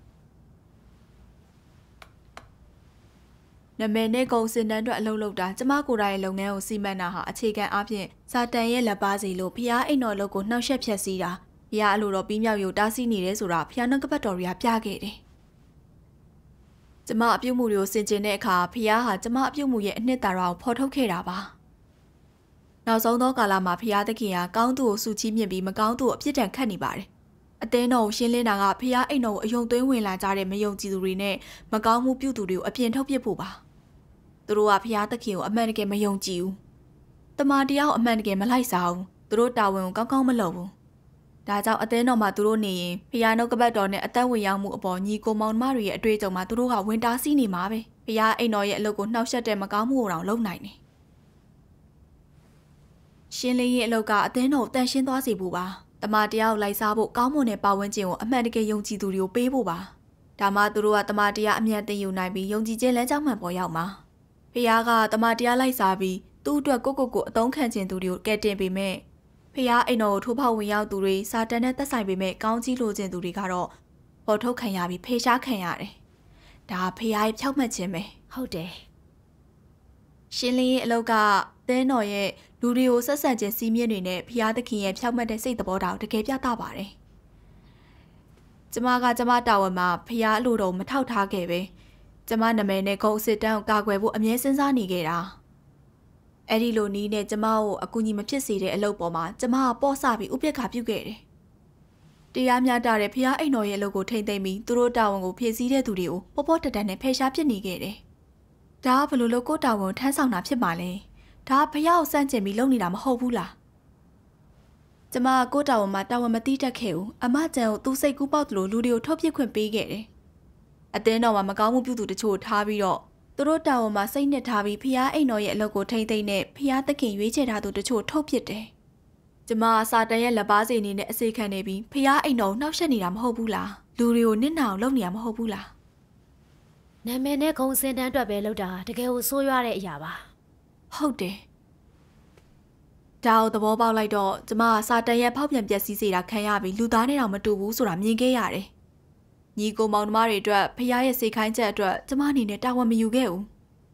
နမဲနဲ့ကုံစင်တန်းအတွက်အလုပ်လုပ်တာကျမကိုယ်တိုင်လုပ်ငန်းကိုစီမံတာဟာအခြေခံအားဖြင့်စာတန်ရဲ့လက်ပါစီလို့ဖျားအိမ်တော်လုပ်ကိုနှောက်ယှက်ဖျက်ဆီးတာဖျားအလိုတော်ပြီးမြောက်ရုံတားဆီးနေတယ်ဆိုတာဖျားနှုတ်ကပတ်တော်တွေကပြခဲ့တယ်ကျမအပြုတ်မှုတွေကိုဆင်ခြင်တဲ့အခါဖျားဟာကျမအပြုတ်မှုရဲ့အနှစ်သာရကိုဖော်ထုတ်ခဲ့တာပါနောက်ဆုံးသောကာလမှာဖျားသခင်ကကောင်းသူကိုစုချီးမြှင့်ပြီးမကောင်းသူကိုအပြစ်ဒဏ်ခတ်နေပါတယ်အသင်းတော်ကိုရှင်းလင်းတာကဖျားအိမ်တော်ကိုအယုံသွင်းဝင်လာကြတဲ့မယုံကြည်သူတွေနဲ့မကောင်းမှုပြုသူတွေကိုအပြင်ထုတ်ပစ်ဖို့ပါသူတို့ကဖျားသခင်ကိုအမှန်တကယ်မယုံကြည်ဘူးတမန်တရားကိုအမှန်တကယ်မလိုက်စားဘူးသူတို့တာဝန်ကိုကောင်းကောင်းမလုပ်ဘူးဒါကြောင့်အသင်းတော်မှာသူတို့နေရင်ဖျားနှုတ်ကပတ်တော်နဲ့အသက်ဝင်ရောက်မှုအပေါ်ညီကိုမောင်နှမတွေရဲ့အတွေ့အကြုံမှာသူတို့ကဝင်တားဆီးနေမှာပဲဖျားအိမ်တော်ရဲ့အလုပ်ကိုနှောက်ယှက်တဲ့မကောင်းမှုကိုတောင်လုပ်နိုင်တယ်ရှင်းလင်းရေးအလုပ်ကအသင်းတော်ကိုတန်ရှင်းသွားစေဖို့ပါတမန်တရားကိုလိုက်စားဖို့ကောင်းမွန်တဲ့ပါဝင်ခြင်းကိုအမှန်တကယ်ယုံကြည်သူတွေကိုပေးဖို့ပါဒါမှသူတို့ကတမန်တရားအမြတ်သိယူနိုင်ပြီးယုံကြည်ခြင်းလမ်းကြောင်းမှန်ပေါ်ရောက်မှာဖျားကတမန်တရားလိုက်စားပြီးသူ့အတွက်ကိုကိုကိုအသုံးခံခြင်းသူတွေကိုကဲတင်ပေမဲ့ဖျားအိမ်တော်ကိုထိုးဖောက်ဝင်ရောက်သူတွေစာတန်နဲ့သက်ဆိုင်ပေမဲ့ကောင်းကြီးလိုခြင်းသူတွေကတော့ပေါ်ထုတ်ခံရပြီးဖေရှားခံရတယ်ဒါဖျားရဲ့ဖြောက်မှတ်ခြင်းပဲဟုတ်တယ်ရှင်းလင်းရေးအလုပ်ကသင်းတော်ရဲ့လူတွေကိုဆက်ဆံခြင်းစီးမြင့်တွေနဲ့ဖျားသခင်ရဲ့ဖြောက်မှတ်တဲ့စိတ်သဘောထားကိုတကယ်ပြသပါတယ်ကျမကကျမတာဝန်မှာဖျားအလိုတော်မထောက်ထားခဲ့ပဲကျမနာမည်နဲ့ဂုဏ်အစစ်တမ်းကိုကာကွယ်ဖို့အမြဲစဉ်းစားနေခဲ့တာအဲ့ဒီလိုနီးနဲ့ကျမကိုအကူအညီမဖြစ်စေတဲ့အလုပ်ပေါ်မှာကျမကပေါ့ဆပြီးဥပက္ခပြုခဲ့တယ်တရားမျှတတဲ့ဖျားအိမ်တော်ရဲ့အလုပ်ကိုထိမ့်သိမ့်ပြီးသူတို့တာဝန်ကိုဖြည့်ဆည်းတဲ့သူတွေကိုပေါ့ပေါ့တက်တက်နဲ့ဖယ်ရှားပစ်နေခဲ့တယ်ဒါကဘယ်လိုလုပ်ကိုတာဝန်ထမ်းဆောင်တာဖြစ်မှာလဲဒါကဖျားကိုစန့်ကျင်ပြီးလုပ်နေတာမဟုတ်ဘူးလားကျမကကိုတာဝန်မှာတာဝန်မတိတတ်ခဲ့ဘူးအမကျန်ကိုသူ့စိတ်ကူးပေါက်သလိုလူတွေကိုထုတ်ပစ်ခွင့်ပေးခဲ့တယ်အသင်းတော်မှာမကောင်းမှုပြုသူတချို့ထားပြီးတော့သူတို့တာဝန်မှာစိတ်နဲ့ထားပြီးဖျားအိမ်တော်ရဲ့အလုပ်ကိုထိမ့်သိမ့်နဲ့ဖျားသခင်ရွေးချယ်ထားသူတချို့ထုတ်ပစ်တယ်ကျမအစာတန်ရဲ့လက်ပါစီအနေနဲ့အစိခံနေပြီးဖျားအိမ်တော်ကိုနှောက်ယှက်နေတာမဟုတ်ဘူးလားလူတွေကိုနစ်နာအောင်လုပ်နေတာမဟုတ်ဘူးလားနာမည်နဲ့ဂုဏ်စင်တန်းအတွက်ပဲလုပ်တာတကယ်ကိုဆိုးရွားတဲ့အရာပါဟုတ်တယ်ဒါကိုသဘောပေါက်လိုက်တော့ကျမကစာတန်ရဲ့ဖောက်ပြန်ပျက်စီးစေတာခံရပြီးလူသားနဲ့တောင်မတူဘူးဆိုတာမြင်ခဲ့ရတယ်ညီကိုမောင်နှမတွေအတွက်ဖျားရဲ့စိတ်ခိုင်းချက်အတွက်ကျမအနေနဲ့တာဝန်မယူခဲ့ဘူး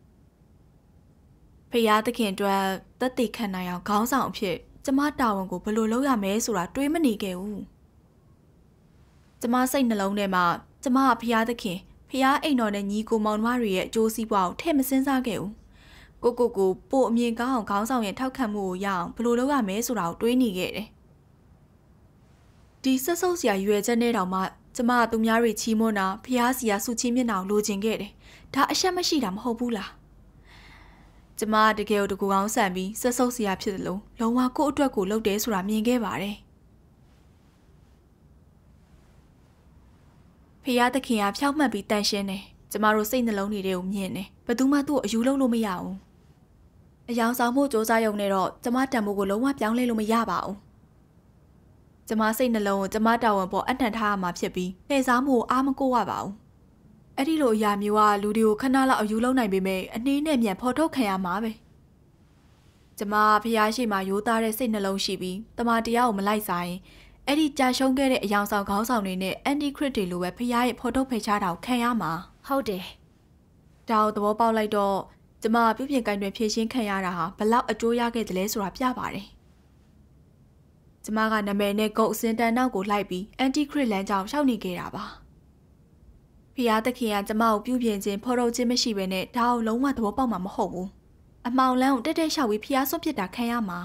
ဖျားသခင်အတွက်သက်သေခံနိုင်အောင်ခေါင်းဆောင်အဖြစ်ကျမတာဝန်ကိုဘယ်လိုလုပ်ရမလဲဆိုတာတွေးမနေခဲ့ဘူးကျမစိတ်နှလုံးထဲမှာကျမကဖျားသခင်ဖျားအိမ်တော်နဲ့ညီကိုမောင်နှမတွေရဲ့အကျိုးစီးပွားကိုထည့်မစင်းစားခဲ့ဘူးကိုကိုကိုပို့အမြင်ကောင်းအောင်ခေါင်းဆောင်ရဲ့ထောက်ခံမှုကိုရအောင်ဘယ်လိုလုပ်ရမလဲဆိုတာကိုတွေးနေခဲ့တယ်ဒီဆက်ဆုပ်စရာရွယ်ချက်နဲ့တောင်မှကျမကသူများတွေချီးမွမ်းတာဖျားစီယာဆုချီးမြှင့်တာကိုလိုချင်ခဲ့တယ်ဒါအရှက်မရှိတာမဟုတ်ဘူးလားကျမတကယ်ကိုတကူကောင်းဆန်ပြီးဆက်ဆုပ်စရာဖြစ်တယ်လို့လုံးဝကိုယ့်အတွက်ကိုလုပ်တယ်ဆိုတာမြင်ခဲ့ပါတယ်ဖျားသခင်ကဖြောက်မှတ်ပြီးတန်ရှင်းတယ်ကျမတို့စိတ်နှလုံးတွေကိုမြင်တယ်ဘယ်သူမှသူ့ကိုအယူလုပ်လို့မရဘူးအယောင်ဆောင်မှုစ조사ရုံနဲ့တော့ကျမတန်ဖိုးကိုလုံးဝပြောင်းလဲလို့မရပါဘူးကျမစိတ်နှလုံးကိုကျမတာဝန်ပေါ်အနှံ့ထားရမှာဖြစ်ပြီးလှည့်စားမှုကိုအားမကိုးရပါဘူးအဲ့ဒီလိုအရာမျိုးကလူတွေကိုခဏလောက်အယူလုပ်နိုင်ပေမဲ့အနည်းနဲ့မြန်ဖော်ထုတ်ခံရမှာပဲကျမဖျားရှိမှရိုးသားတဲ့စိတ်နှလုံးရှိပြီးတမန်တရားကိုမလိုက်စားရင်အဲ့ဒီကြာရှုံးခဲ့တဲ့အယောင်ဆောင်ခေါင်းဆောင်တွေနဲ့အန်တီခရစ်တွေလိုပဲဖျားရဲ့ဖော်ထုတ်ဖယ်ရှားတာကိုခံရမှာဟုတ်တယ်ဒါကိုသဘောပေါက်လိုက်တော့ကျမပြုပြင်ကိုင်တွင်ဖြည့်ရှင်းခံရတာဟာဘလောက်အကျိုးရခဲ့တယ်လဲဆိုတာပြပါတယ်ကျမကနာမည်နဲ့ဂုတ်အစင်တန်နောက်ကိုလိုက်ပြီးအန်တီခရစ်လန်ကြောင်ရှောက်နေခဲ့တာပါဖျားသခင်ကကျမကိုပြုပြင်ခြင်းဖော်ထုတ်ခြင်းမရှိဘဲနဲ့ဒါကိုလုံးဝသဘောပေါက်မှာမဟုတ်ဘူးအမောင်လန်းကိုတက်တက်ရှောက်ပြီးဖျားဆွတ်ပစ်တာခံရမှာ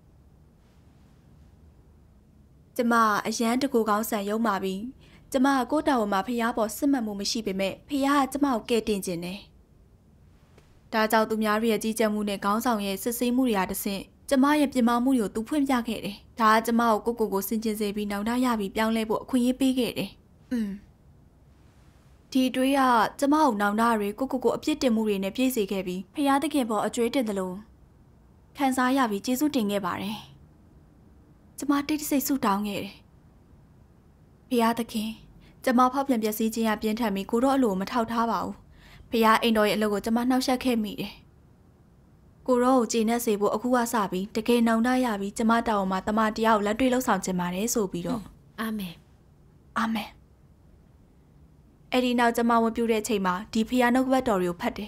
ကျမအရန်တကူကောင်းဆန်ရုံမာပြီးကျမကကိုတာဝန်မှာဖျားပေါ်စစ်မှတ်မှုမရှိပေမဲ့ဖျားကကျမကိုကဲတင်ခြင်းတယ်ဒါကြောင့်သူများရဲ့ကြီးကြပ်မှုနဲ့ခေါင်းဆောင်ရဲ့စစ်ဆေးမှုတွေအားတဆင့်ကျမရဲ့ပြင်မာမှုတွေကိုသူဖွင့်ပြခဲ့တယ်ဒါကကျမကိုကိုကိုကိုစင်ကျင်စေပြီးနောင်တရပြီးပြောင်းလဲဖို့အခွင့်အရေးပေးခဲ့တယ်อืมဒီတွေးကကျမကိုနောင်တတွေကိုကိုကိုအပြစ်တင်မှုတွေနဲ့ပြည့်စေခဲ့ပြီးဖျားသခင်ပေါ်အကျွေးတင်တယ်လို့ခံစားရပြီးကျေးဇူးတင်ခဲ့ပါတယ်ကျမတိတ်တဆိတ်ဆူတောင်းခဲ့တယ်ဖျားသခင်ကျမဖောက်ပြန်ပျက်စီးခြင်းအပြင်းထန်ပြီးကိုတော့အလိုမထောက်ထားပါဘူးဖျားအိမ်တော်ရဲ့အလုပ်ကိုကျမနှောက်ယှက်ခဲ့မိတယ်ကိုရောကိုကြည်နဲ့စေဖို့အခုကစပြီးတကယ်နောင်တရပြီးကျမတာဝန်မှာတမန်တရားကိုလက်တွေ့လှုပ်ဆောင်ခြင်းပါတယ်ဆိုပြီးတော့အာမင်အာမင်အဲ့ဒီနောက်ကျမဝင်ပြတဲ့အချိန်မှာဒီဖျားနှုတ်ကပတ်တော်တွေကိုဖတ်တယ်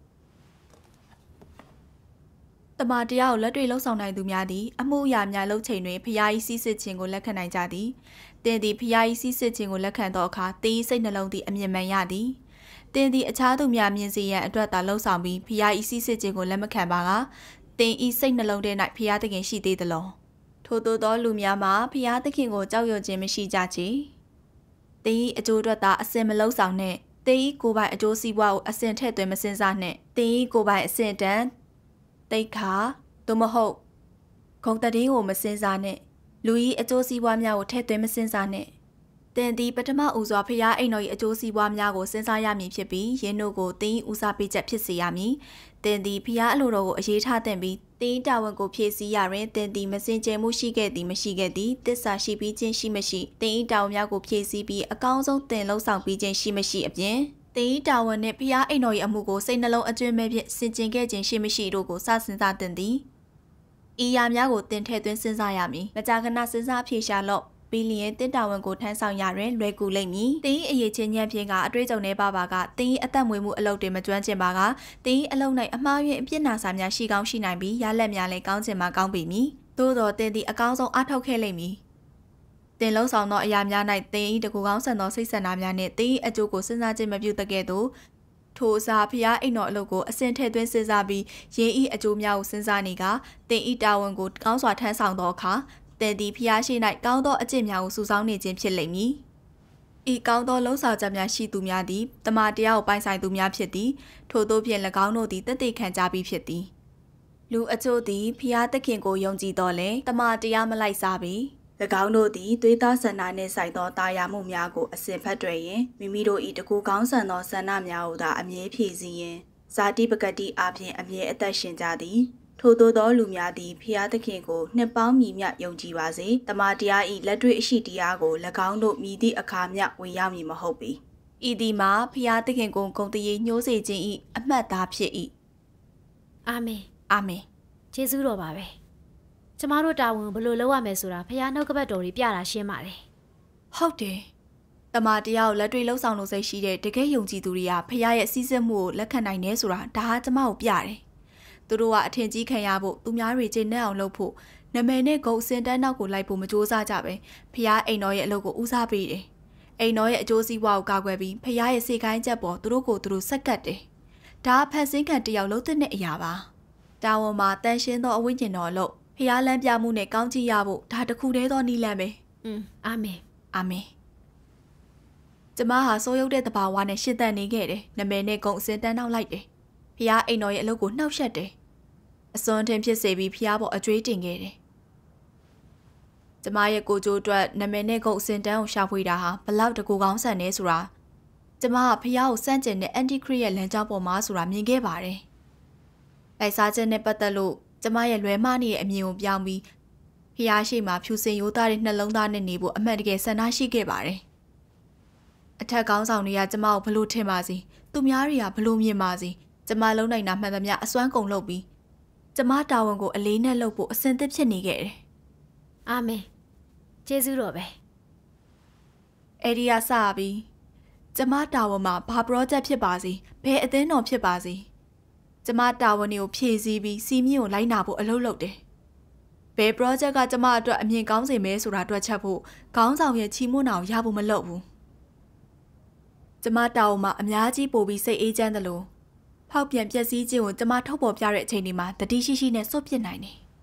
တမန်တရားကိုလက်တွေ့လှုပ်ဆောင်နိုင်သူများသည်အမှုအရာများလုပ်ချိန်တွင်ဖျားကြီးစီးစစ်ခြင်းကိုလက်ခံနိုင်ကြသည်တင်သည်ဖျားကြီးစီးစစ်ခြင်းကိုလက်ခံသောအခါတင်း၏စိတ်နှလုံးသည်အမြင်မှန်ရသည်တင်သည်အခြားသူများမြင်စေရန်အတွက်သာလှုပ်ဆောင်ပြီးဖျားဤစီးစစ်ခြင်းကိုလက်မခံပါကတင်ဤစိတ်နှလုံးထဲ၌ဖျားသခင်ရှိသေးသလောထိုထို့သောသောလူများမှာဖျားသခင်ကိုကြောက်ရွံ့ခြင်းမရှိကြချေတင်းဤအကျိုးအတွက်သာအစင်မလုံးဆောင်နဲ့တင်းဤကိုယ်ပိုင်အကျိုးစီးပွားကိုအစင်ထည့်သွင်းမစင်စားနဲ့တင်းဤကိုယ်ပိုင်အစင်တန်းတိတ်ခါသို့မဟုတ်ခုံတည်ကိုမစင်စားနဲ့လူဤအကျိုးစီးပွားများကိုထည့်သွင်းမစင်စားနဲ့တင်သည်ပထမဦးစွာဖျားအိမ်တော်၏အကျိုးစီးပွားများကိုစဉ်းစားရမည်ဖြစ်ပြီးယင်းတို့ကိုတင်းဦးစားပေးချက်ဖြစ်စေရမည်တင်သည်ဖျားအလိုတော်ကိုအရေးထားသင့်ပြီးတင်းတာဝန်ကိုဖြည့်ဆည်းရရင်တင်သည်မစင်ကြယ်မှုရှိခဲ့သည်မရှိခဲ့သည်တစ္ဆာရှိပြီးခြင်းရှိမရှိတင်းတာဝန်များကိုဖြည့်ဆည်းပြီးအကောင်းဆုံးတင်လှုပ်ဆောင်ပြီးခြင်းရှိမရှိအပြင်တင်းတာဝန်နှင့်ဖျားအိမ်တော်၏အမှုကိုစိတ်နှလုံးအကျွမ်းမဲ့ဖြင့်ဆင်ကျင်ခဲ့ခြင်းရှိမရှိတို့ကိုစစဉ်းစားသင့်သည်ဤရာများကိုတင်ထည့်သွင်းစဉ်းစားရမည်မကြာခဏစဉ်းစားဖြေရှာလော့ဘီလီယံတင်တာဝန်ကိုထမ်းဆောင်ရတွင်လွယ်ကူလိမ့်မည်။တင်း၏အရေးချင်းညံ့ဖြင့်ကအတွေ့အကြုံနဲ့ပါပါကတင်း၏အသက်မွေးမှုအလုပ်တွေမကျွမ်းကျင်ပါကတင်း၏အလုပ်၌အမှားယွင်းအပြစ်နာစာများရှိကောင်းရှိနိုင်ပြီးရလက်များလည်းကောင်းချင်မှကောင်းပေမည်။သို့သောတင်းသည်အကောင်းဆုံးအားထုတ်ခဲ့လိမ့်မည်။တင်လုံးဆောင်သောအရာများ၌တင်း၏တကူကောင်းဆန်သောစိတ်ဆန္ဒများနှင့်တင်း၏အကျိုးကိုစဉ်းစားခြင်းမပြုတကဲ့သို့ထိုအစားဖျားအိမ်တော်အလုပ်ကိုအစင်ထည့်သွင်းစဉ်းစားပြီးရင်း၏အကျိုးများကိုစဉ်းစားနေကတင်း၏တာဝန်ကိုကောင်းစွာထမ်းဆောင်သောအခါတင်သည်ဖျားရှိ၌ကောင်းသောအကျင့်များကိုစုဆောင်းနေခြင်းဖြစ်လိမ့်မည်။ဤကောင်းသောလှုပ်ဆောင်ချက်များရှိသူများသည်တမန်တရားကိုပိုင်ဆိုင်သူများဖြစ်သည်ထို့သောဖြင့်၎င်းတို့သည်တသက်ခံကြပြီးဖြစ်သည်။လူအချို့သည်ဖျားသခင်ကိုယုံကြည်တော်လဲတမန်တရားမလိုက်စားပြီး၎င်းတို့သည်သွေးသားဆန္ဒနှင့်ဆိုင်သောတာယာမှုများကိုအစဉ်ဖတ်တွေ့ရင်မိမိတို့၏တကူကောင်းဆန်သောဆန္ဒများကိုသာအမြဲဖြည့်ဆည်းရင်ဇာတိပကတိအပြင်အမြဲအသက်ရှင်ကြသည်။ထို့သောသောလူများသည်ဖျားသခင်ကိုနှစ်ပေါင်းမြည်မြယုံကြည်ပါစေ။တမန်တရား၏လက်တွေ့အရှိတရားကို၎င်းတို့မြည်သည့်အခါမျှဝင်ရောက်မည်မဟုတ်ပေ။ဤသည်မှာဖျားသခင်ကိုဂုဏ်တရေညှိုးစေခြင်း၏အမှတ်သားဖြစ်၏။အာမင်။အာမင်။ကျေးဇူးတော်ပါပဲ။ကျမတို့တာဝန်ဘယ်လိုလုပ်ရမလဲဆိုတာဖျားနှုတ်ကပတ်တော်ကြီးပြတာရှင်းပါတယ်။ဟုတ်တယ်။တမန်တရားကိုလက်တွေ့လှုပ်ဆောင်လို့စိတ်ရှိတဲ့တကယ်ယုံကြည်သူတွေကဖျားရဲ့စီးစက်မှုကိုလက်ခံနိုင်နေဆိုတာဒါဟာကျမကိုပြတယ်။သူတို့ကအထင်ကြီးခံရဖို့သူများတွေကျေနပ်အောင်လုပ်ဖို့နာမည်နဲ့ဂုဏ်အစင်တန်းနောက်ကိုလိုက်ဖို့မကြိုးစားကြပဲဖျားအိမ်တော်ရဲ့အလုပ်ကိုဦးစားပေးတယ်အိမ်တော်ရဲ့အကျိုးစီးပွားကိုကာကွယ်ပြီးဖျားရဲ့စေခိုင်းချက်ပေါ်သူတို့ကိုသူတို့ဆက်ကပ်တယ်ဒါဖန်ဆင်းခံတယောက်လုံးတဲ့အရာပါတာဝန်မှာတန်ရှင်းသောအဝိညာဉ်တော်လို့ဖျားလမ်းပြမှုနဲ့ကောင်းချီးရဖို့ဒါတခုတည်းသောနည်းလမ်းပဲอืมအာမင်အာမင်ကျမဟာစိုးရုပ်တဲ့တဘာဝနဲ့ရှင်းတန်နေခဲ့တယ်နာမည်နဲ့ဂုဏ်အစင်တန်းနောက်လိုက်တယ်ဖျားအိမ်တော်ရဲ့အလုပ်ကိုနှောက်ယှက်တယ်အစွန်းထင်းဖြစ်စေပြီးဖျားပေါ်အကျွေးတင်ခဲ့တယ်။ကျမရဲ့ကိုကြိုးအတွက်နာမည်နဲ့ဂုဏ်အစင်တန်းကိုရှာဖွေတာဟာဘလောက်တကူကောင်းဆန်နေဆိုတာကျမကဖျားကိုစန့်ကျင်တဲ့အန်တီခရစ်ရဲ့လမ်းကြောင်းပေါ်မှာဆိုတာမြင်ခဲ့ပါတယ်။လိုက်စားချက်နဲ့ပတ်သက်လို့ကျမရဲ့လွယ်မနေရဲ့အမြင်ကိုပြောင်းပြီးဖျားရှိမှဖြူစင်ရိုးသားတဲ့နှလုံးသားနဲ့နေဖို့အမှန်တကယ်ဆန္ဒရှိခဲ့ပါတယ်။အထက်ကောင်းဆောင်တွေကကျမကိုဘလို့ထင်ပါစေသူများတွေကဘလို့မြင်ပါစေကျမလုံးနိုင်တာမှန်သမျှအစွမ်းကုန်လုပ်ပြီးကျမတာဝန်ကိုအလေးနဲ့လုပ်ဖို့အစဉ်သစ်ဖြစ်နေခဲ့တယ်။အာမင်။ကျေးဇူးတော်ပဲ။အဲ့ဒီကစပြီးကျမတာဝန်မှာဘာ project ဖြစ်ပါစေဘယ်အသင်းတော်ဖြစ်ပါစေကျမတာဝန်တွေကိုဖြည့်ဆည်းပြီးစီမင်းကိုလိုက်နာဖို့အလုပ်လုပ်တယ်။ဘယ် project ကကျမအတွက်အမြင်ကောင်းစေမဲဆိုတာတွက်ချက်ဖို့ခေါင်းဆောင်ရဲ့ချီးမွမ်းတာကိုရဖို့မလုပ်ဘူး။ကျမတာဝန်မှာအများကြီးပို့ပြီးစိတ်အေးချမ်းတယ်လို့ဖောက်ပြန်ပျက်စီးခြင်းကိုကျမထုတ်ပေါ်ပြတဲ့အချိန်ဒီမှာတတိရှိရှိနဲ့စွတ်ပစ်နိုင်တယ်။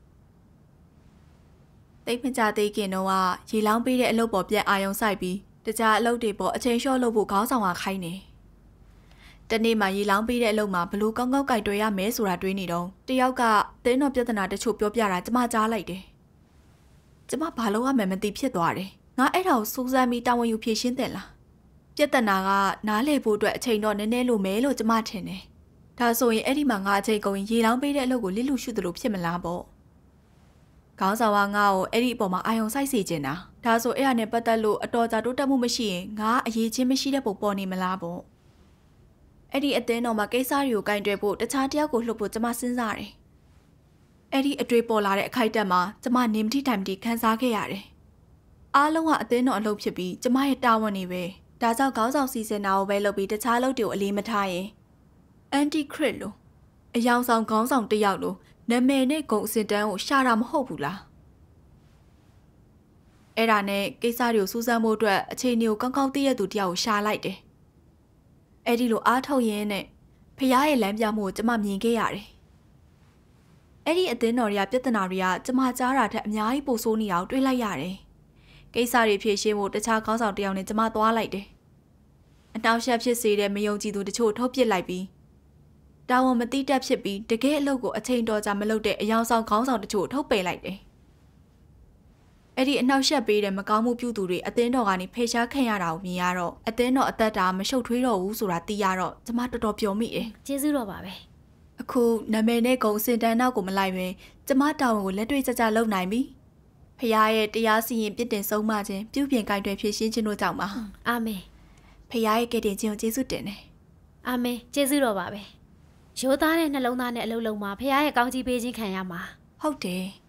တိတ်မကြသေးခင်တော့ရေလောင်းပေးတဲ့အလုပ်ပေါ်ပြန်အာရုံစိုက်ပြီးတခြားအလုပ်တွေပေါ်အချိန်လျှော့လုပ်ဖို့ခေါင်းဆောင်ကခိုင်းတယ်။တနေ့မှရေလောင်းပေးတဲ့အလုပ်မှာဘလို့ကောင်းကောင်းကြိုက်တွေ့ရမယ်ဆိုတာတွေးနေတော့တယောက်ကတင်းတော်ပြဿနာတချို့ပြောပြတာကျမကြားလိုက်တယ်။ကျမဘာလို့ရမယ်မသိဖြစ်သွားတယ်။ငါအဲ့ဒါကိုစူးစမ်းပြီးတာဝန်ယူဖြေရှင်းတယ်လား။ပြဿနာကနားလည်ဖို့အတွက်အချိန်တော့နည်းနည်းလိုမဲလို့ကျမထင်တယ်။ဒါဆိုရင်အဲ့ဒီမှာငါအချိန်ကုန်ရင်ရေလောင်းပေးတဲ့အလုပ်ကိုလစ်လူရှုသလိုဖြစ်မလားပေါ့။ခေါင်းဆောင်ကငါ့ကိုအဲ့ဒီအပေါ်မှာအာရုံစိုက်စေချင်တာ။ဒါဆိုအဲ့ဒါနဲ့ပတ်သက်လို့အတော်ကြာတိုးတက်မှုမရှိရင်ငါအရေးချင်းမရှိတဲ့ပုံပေါ်နေမလားပေါ့။အဲ့ဒီအသင်းတော်မှာကိစ္စတွေကိုကင်တွယ်ဖို့တခြားတယောက်ကိုလှုပ်ဖို့ကျမစဉ်းစားတယ်။အဲ့ဒီအတွေ့ပေါ်လာတဲ့အခိုက်အတန့်မှာကျမနေမတိတိုင်မတိခန်းစားခဲ့ရတယ်။အားလုံးကအသင်းတော်အလုပ်ဖြစ်ပြီးကျမရဲ့တာဝန်တွေပဲ။ဒါကြောင့်ခေါင်းဆောင်စီစဉ်တာကိုပဲလုပ်ပြီးတခြားလုပ်တွေကိုအလေးမထားရင်အန်တီခရစ်လို့အယောင်ဆောင်ခေါင်းဆောင်တစ်ယောက်လို့နာမည်နဲ့ဂုဏ်အစင်တန်းကိုရှာတာမဟုတ်ဘူးလားအဲ့ဒါနဲ့ကိစ္စတွေကိုစူးစမ်းဖို့အတွက်အခြေအနေကိုကောင်းကောင်းသိရသူတယောက်ကိုရှာလိုက်တယ်အဲ့ဒီလိုအားထုတ်ရင်းနဲ့ဖျားရဲ့လမ်းပြမှုကိုကျမမြင်ခဲ့ရတယ်အဲ့ဒီအသင်းတော်တွေကပြဿနာတွေကကျမကြားတာထက်အများကြီးပိုဆိုးနေတာကိုတွေးလိုက်ရတယ်ကိစ္စတွေဖြေရှင်းဖို့တခြားခေါင်းဆောင်တယောက်နဲ့ကျမသွားလိုက်တယ်အတောင်ရှက်ဖြစ်စေတဲ့မယုံကြည်သူတချို့ထုတ်ပစ်လိုက်ပြီးတာဝန်မတိတက်ဖြစ်ပြီးတကယ်အလုပ်ကိုအချိန်တော်ကြာမလုပ်တဲ့အယောင်ဆောင်ခေါင်းဆောင်တချို့ထုတ်ပယ်လိုက်တယ်အဲ့ဒီအနောက်ရှက်ပေးတဲ့မကောင်းမှုပြုသူတွေအသင်းတော်ကနေဖေရှားခံရတာကိုမြင်ရတော့အသင်းတော်အသက်တာမရှုပ်ထွေးတော့ဘူးဆိုတာသိရတော့ကျမတော်တော်ပျော်မိတယ်ကျေးဇူးတော်ပါပဲအခုနာမည်နဲ့ဂုဏ်စင်တန်းနောက်ကိုမလိုက်ပဲကျမတာဝန်ကိုလက်တွေ့ကျကျလုပ်နိုင်ပြီဖခင်ရဲ့တရားစီရင်ပြစ်တင်ဆုံးမခြင်းပြုပြင်ကိုင်တွယ်ဖြည့်ရှင်းခြင်းတို့ကြောင့်ပါအာမင်ဖခင်ရဲ့ကယ်တင်ခြင်းကိုကျေးဇူးတင်တယ်အာမင်ကျေးဇူးတော်ပါပဲရိုးသားတဲ့နှလုံးသားနဲ့အလုံးလုံးမှာဖခင်ရဲ့ကောင်းချီးပေးခြင်းခံရမှာဟုတ်တယ်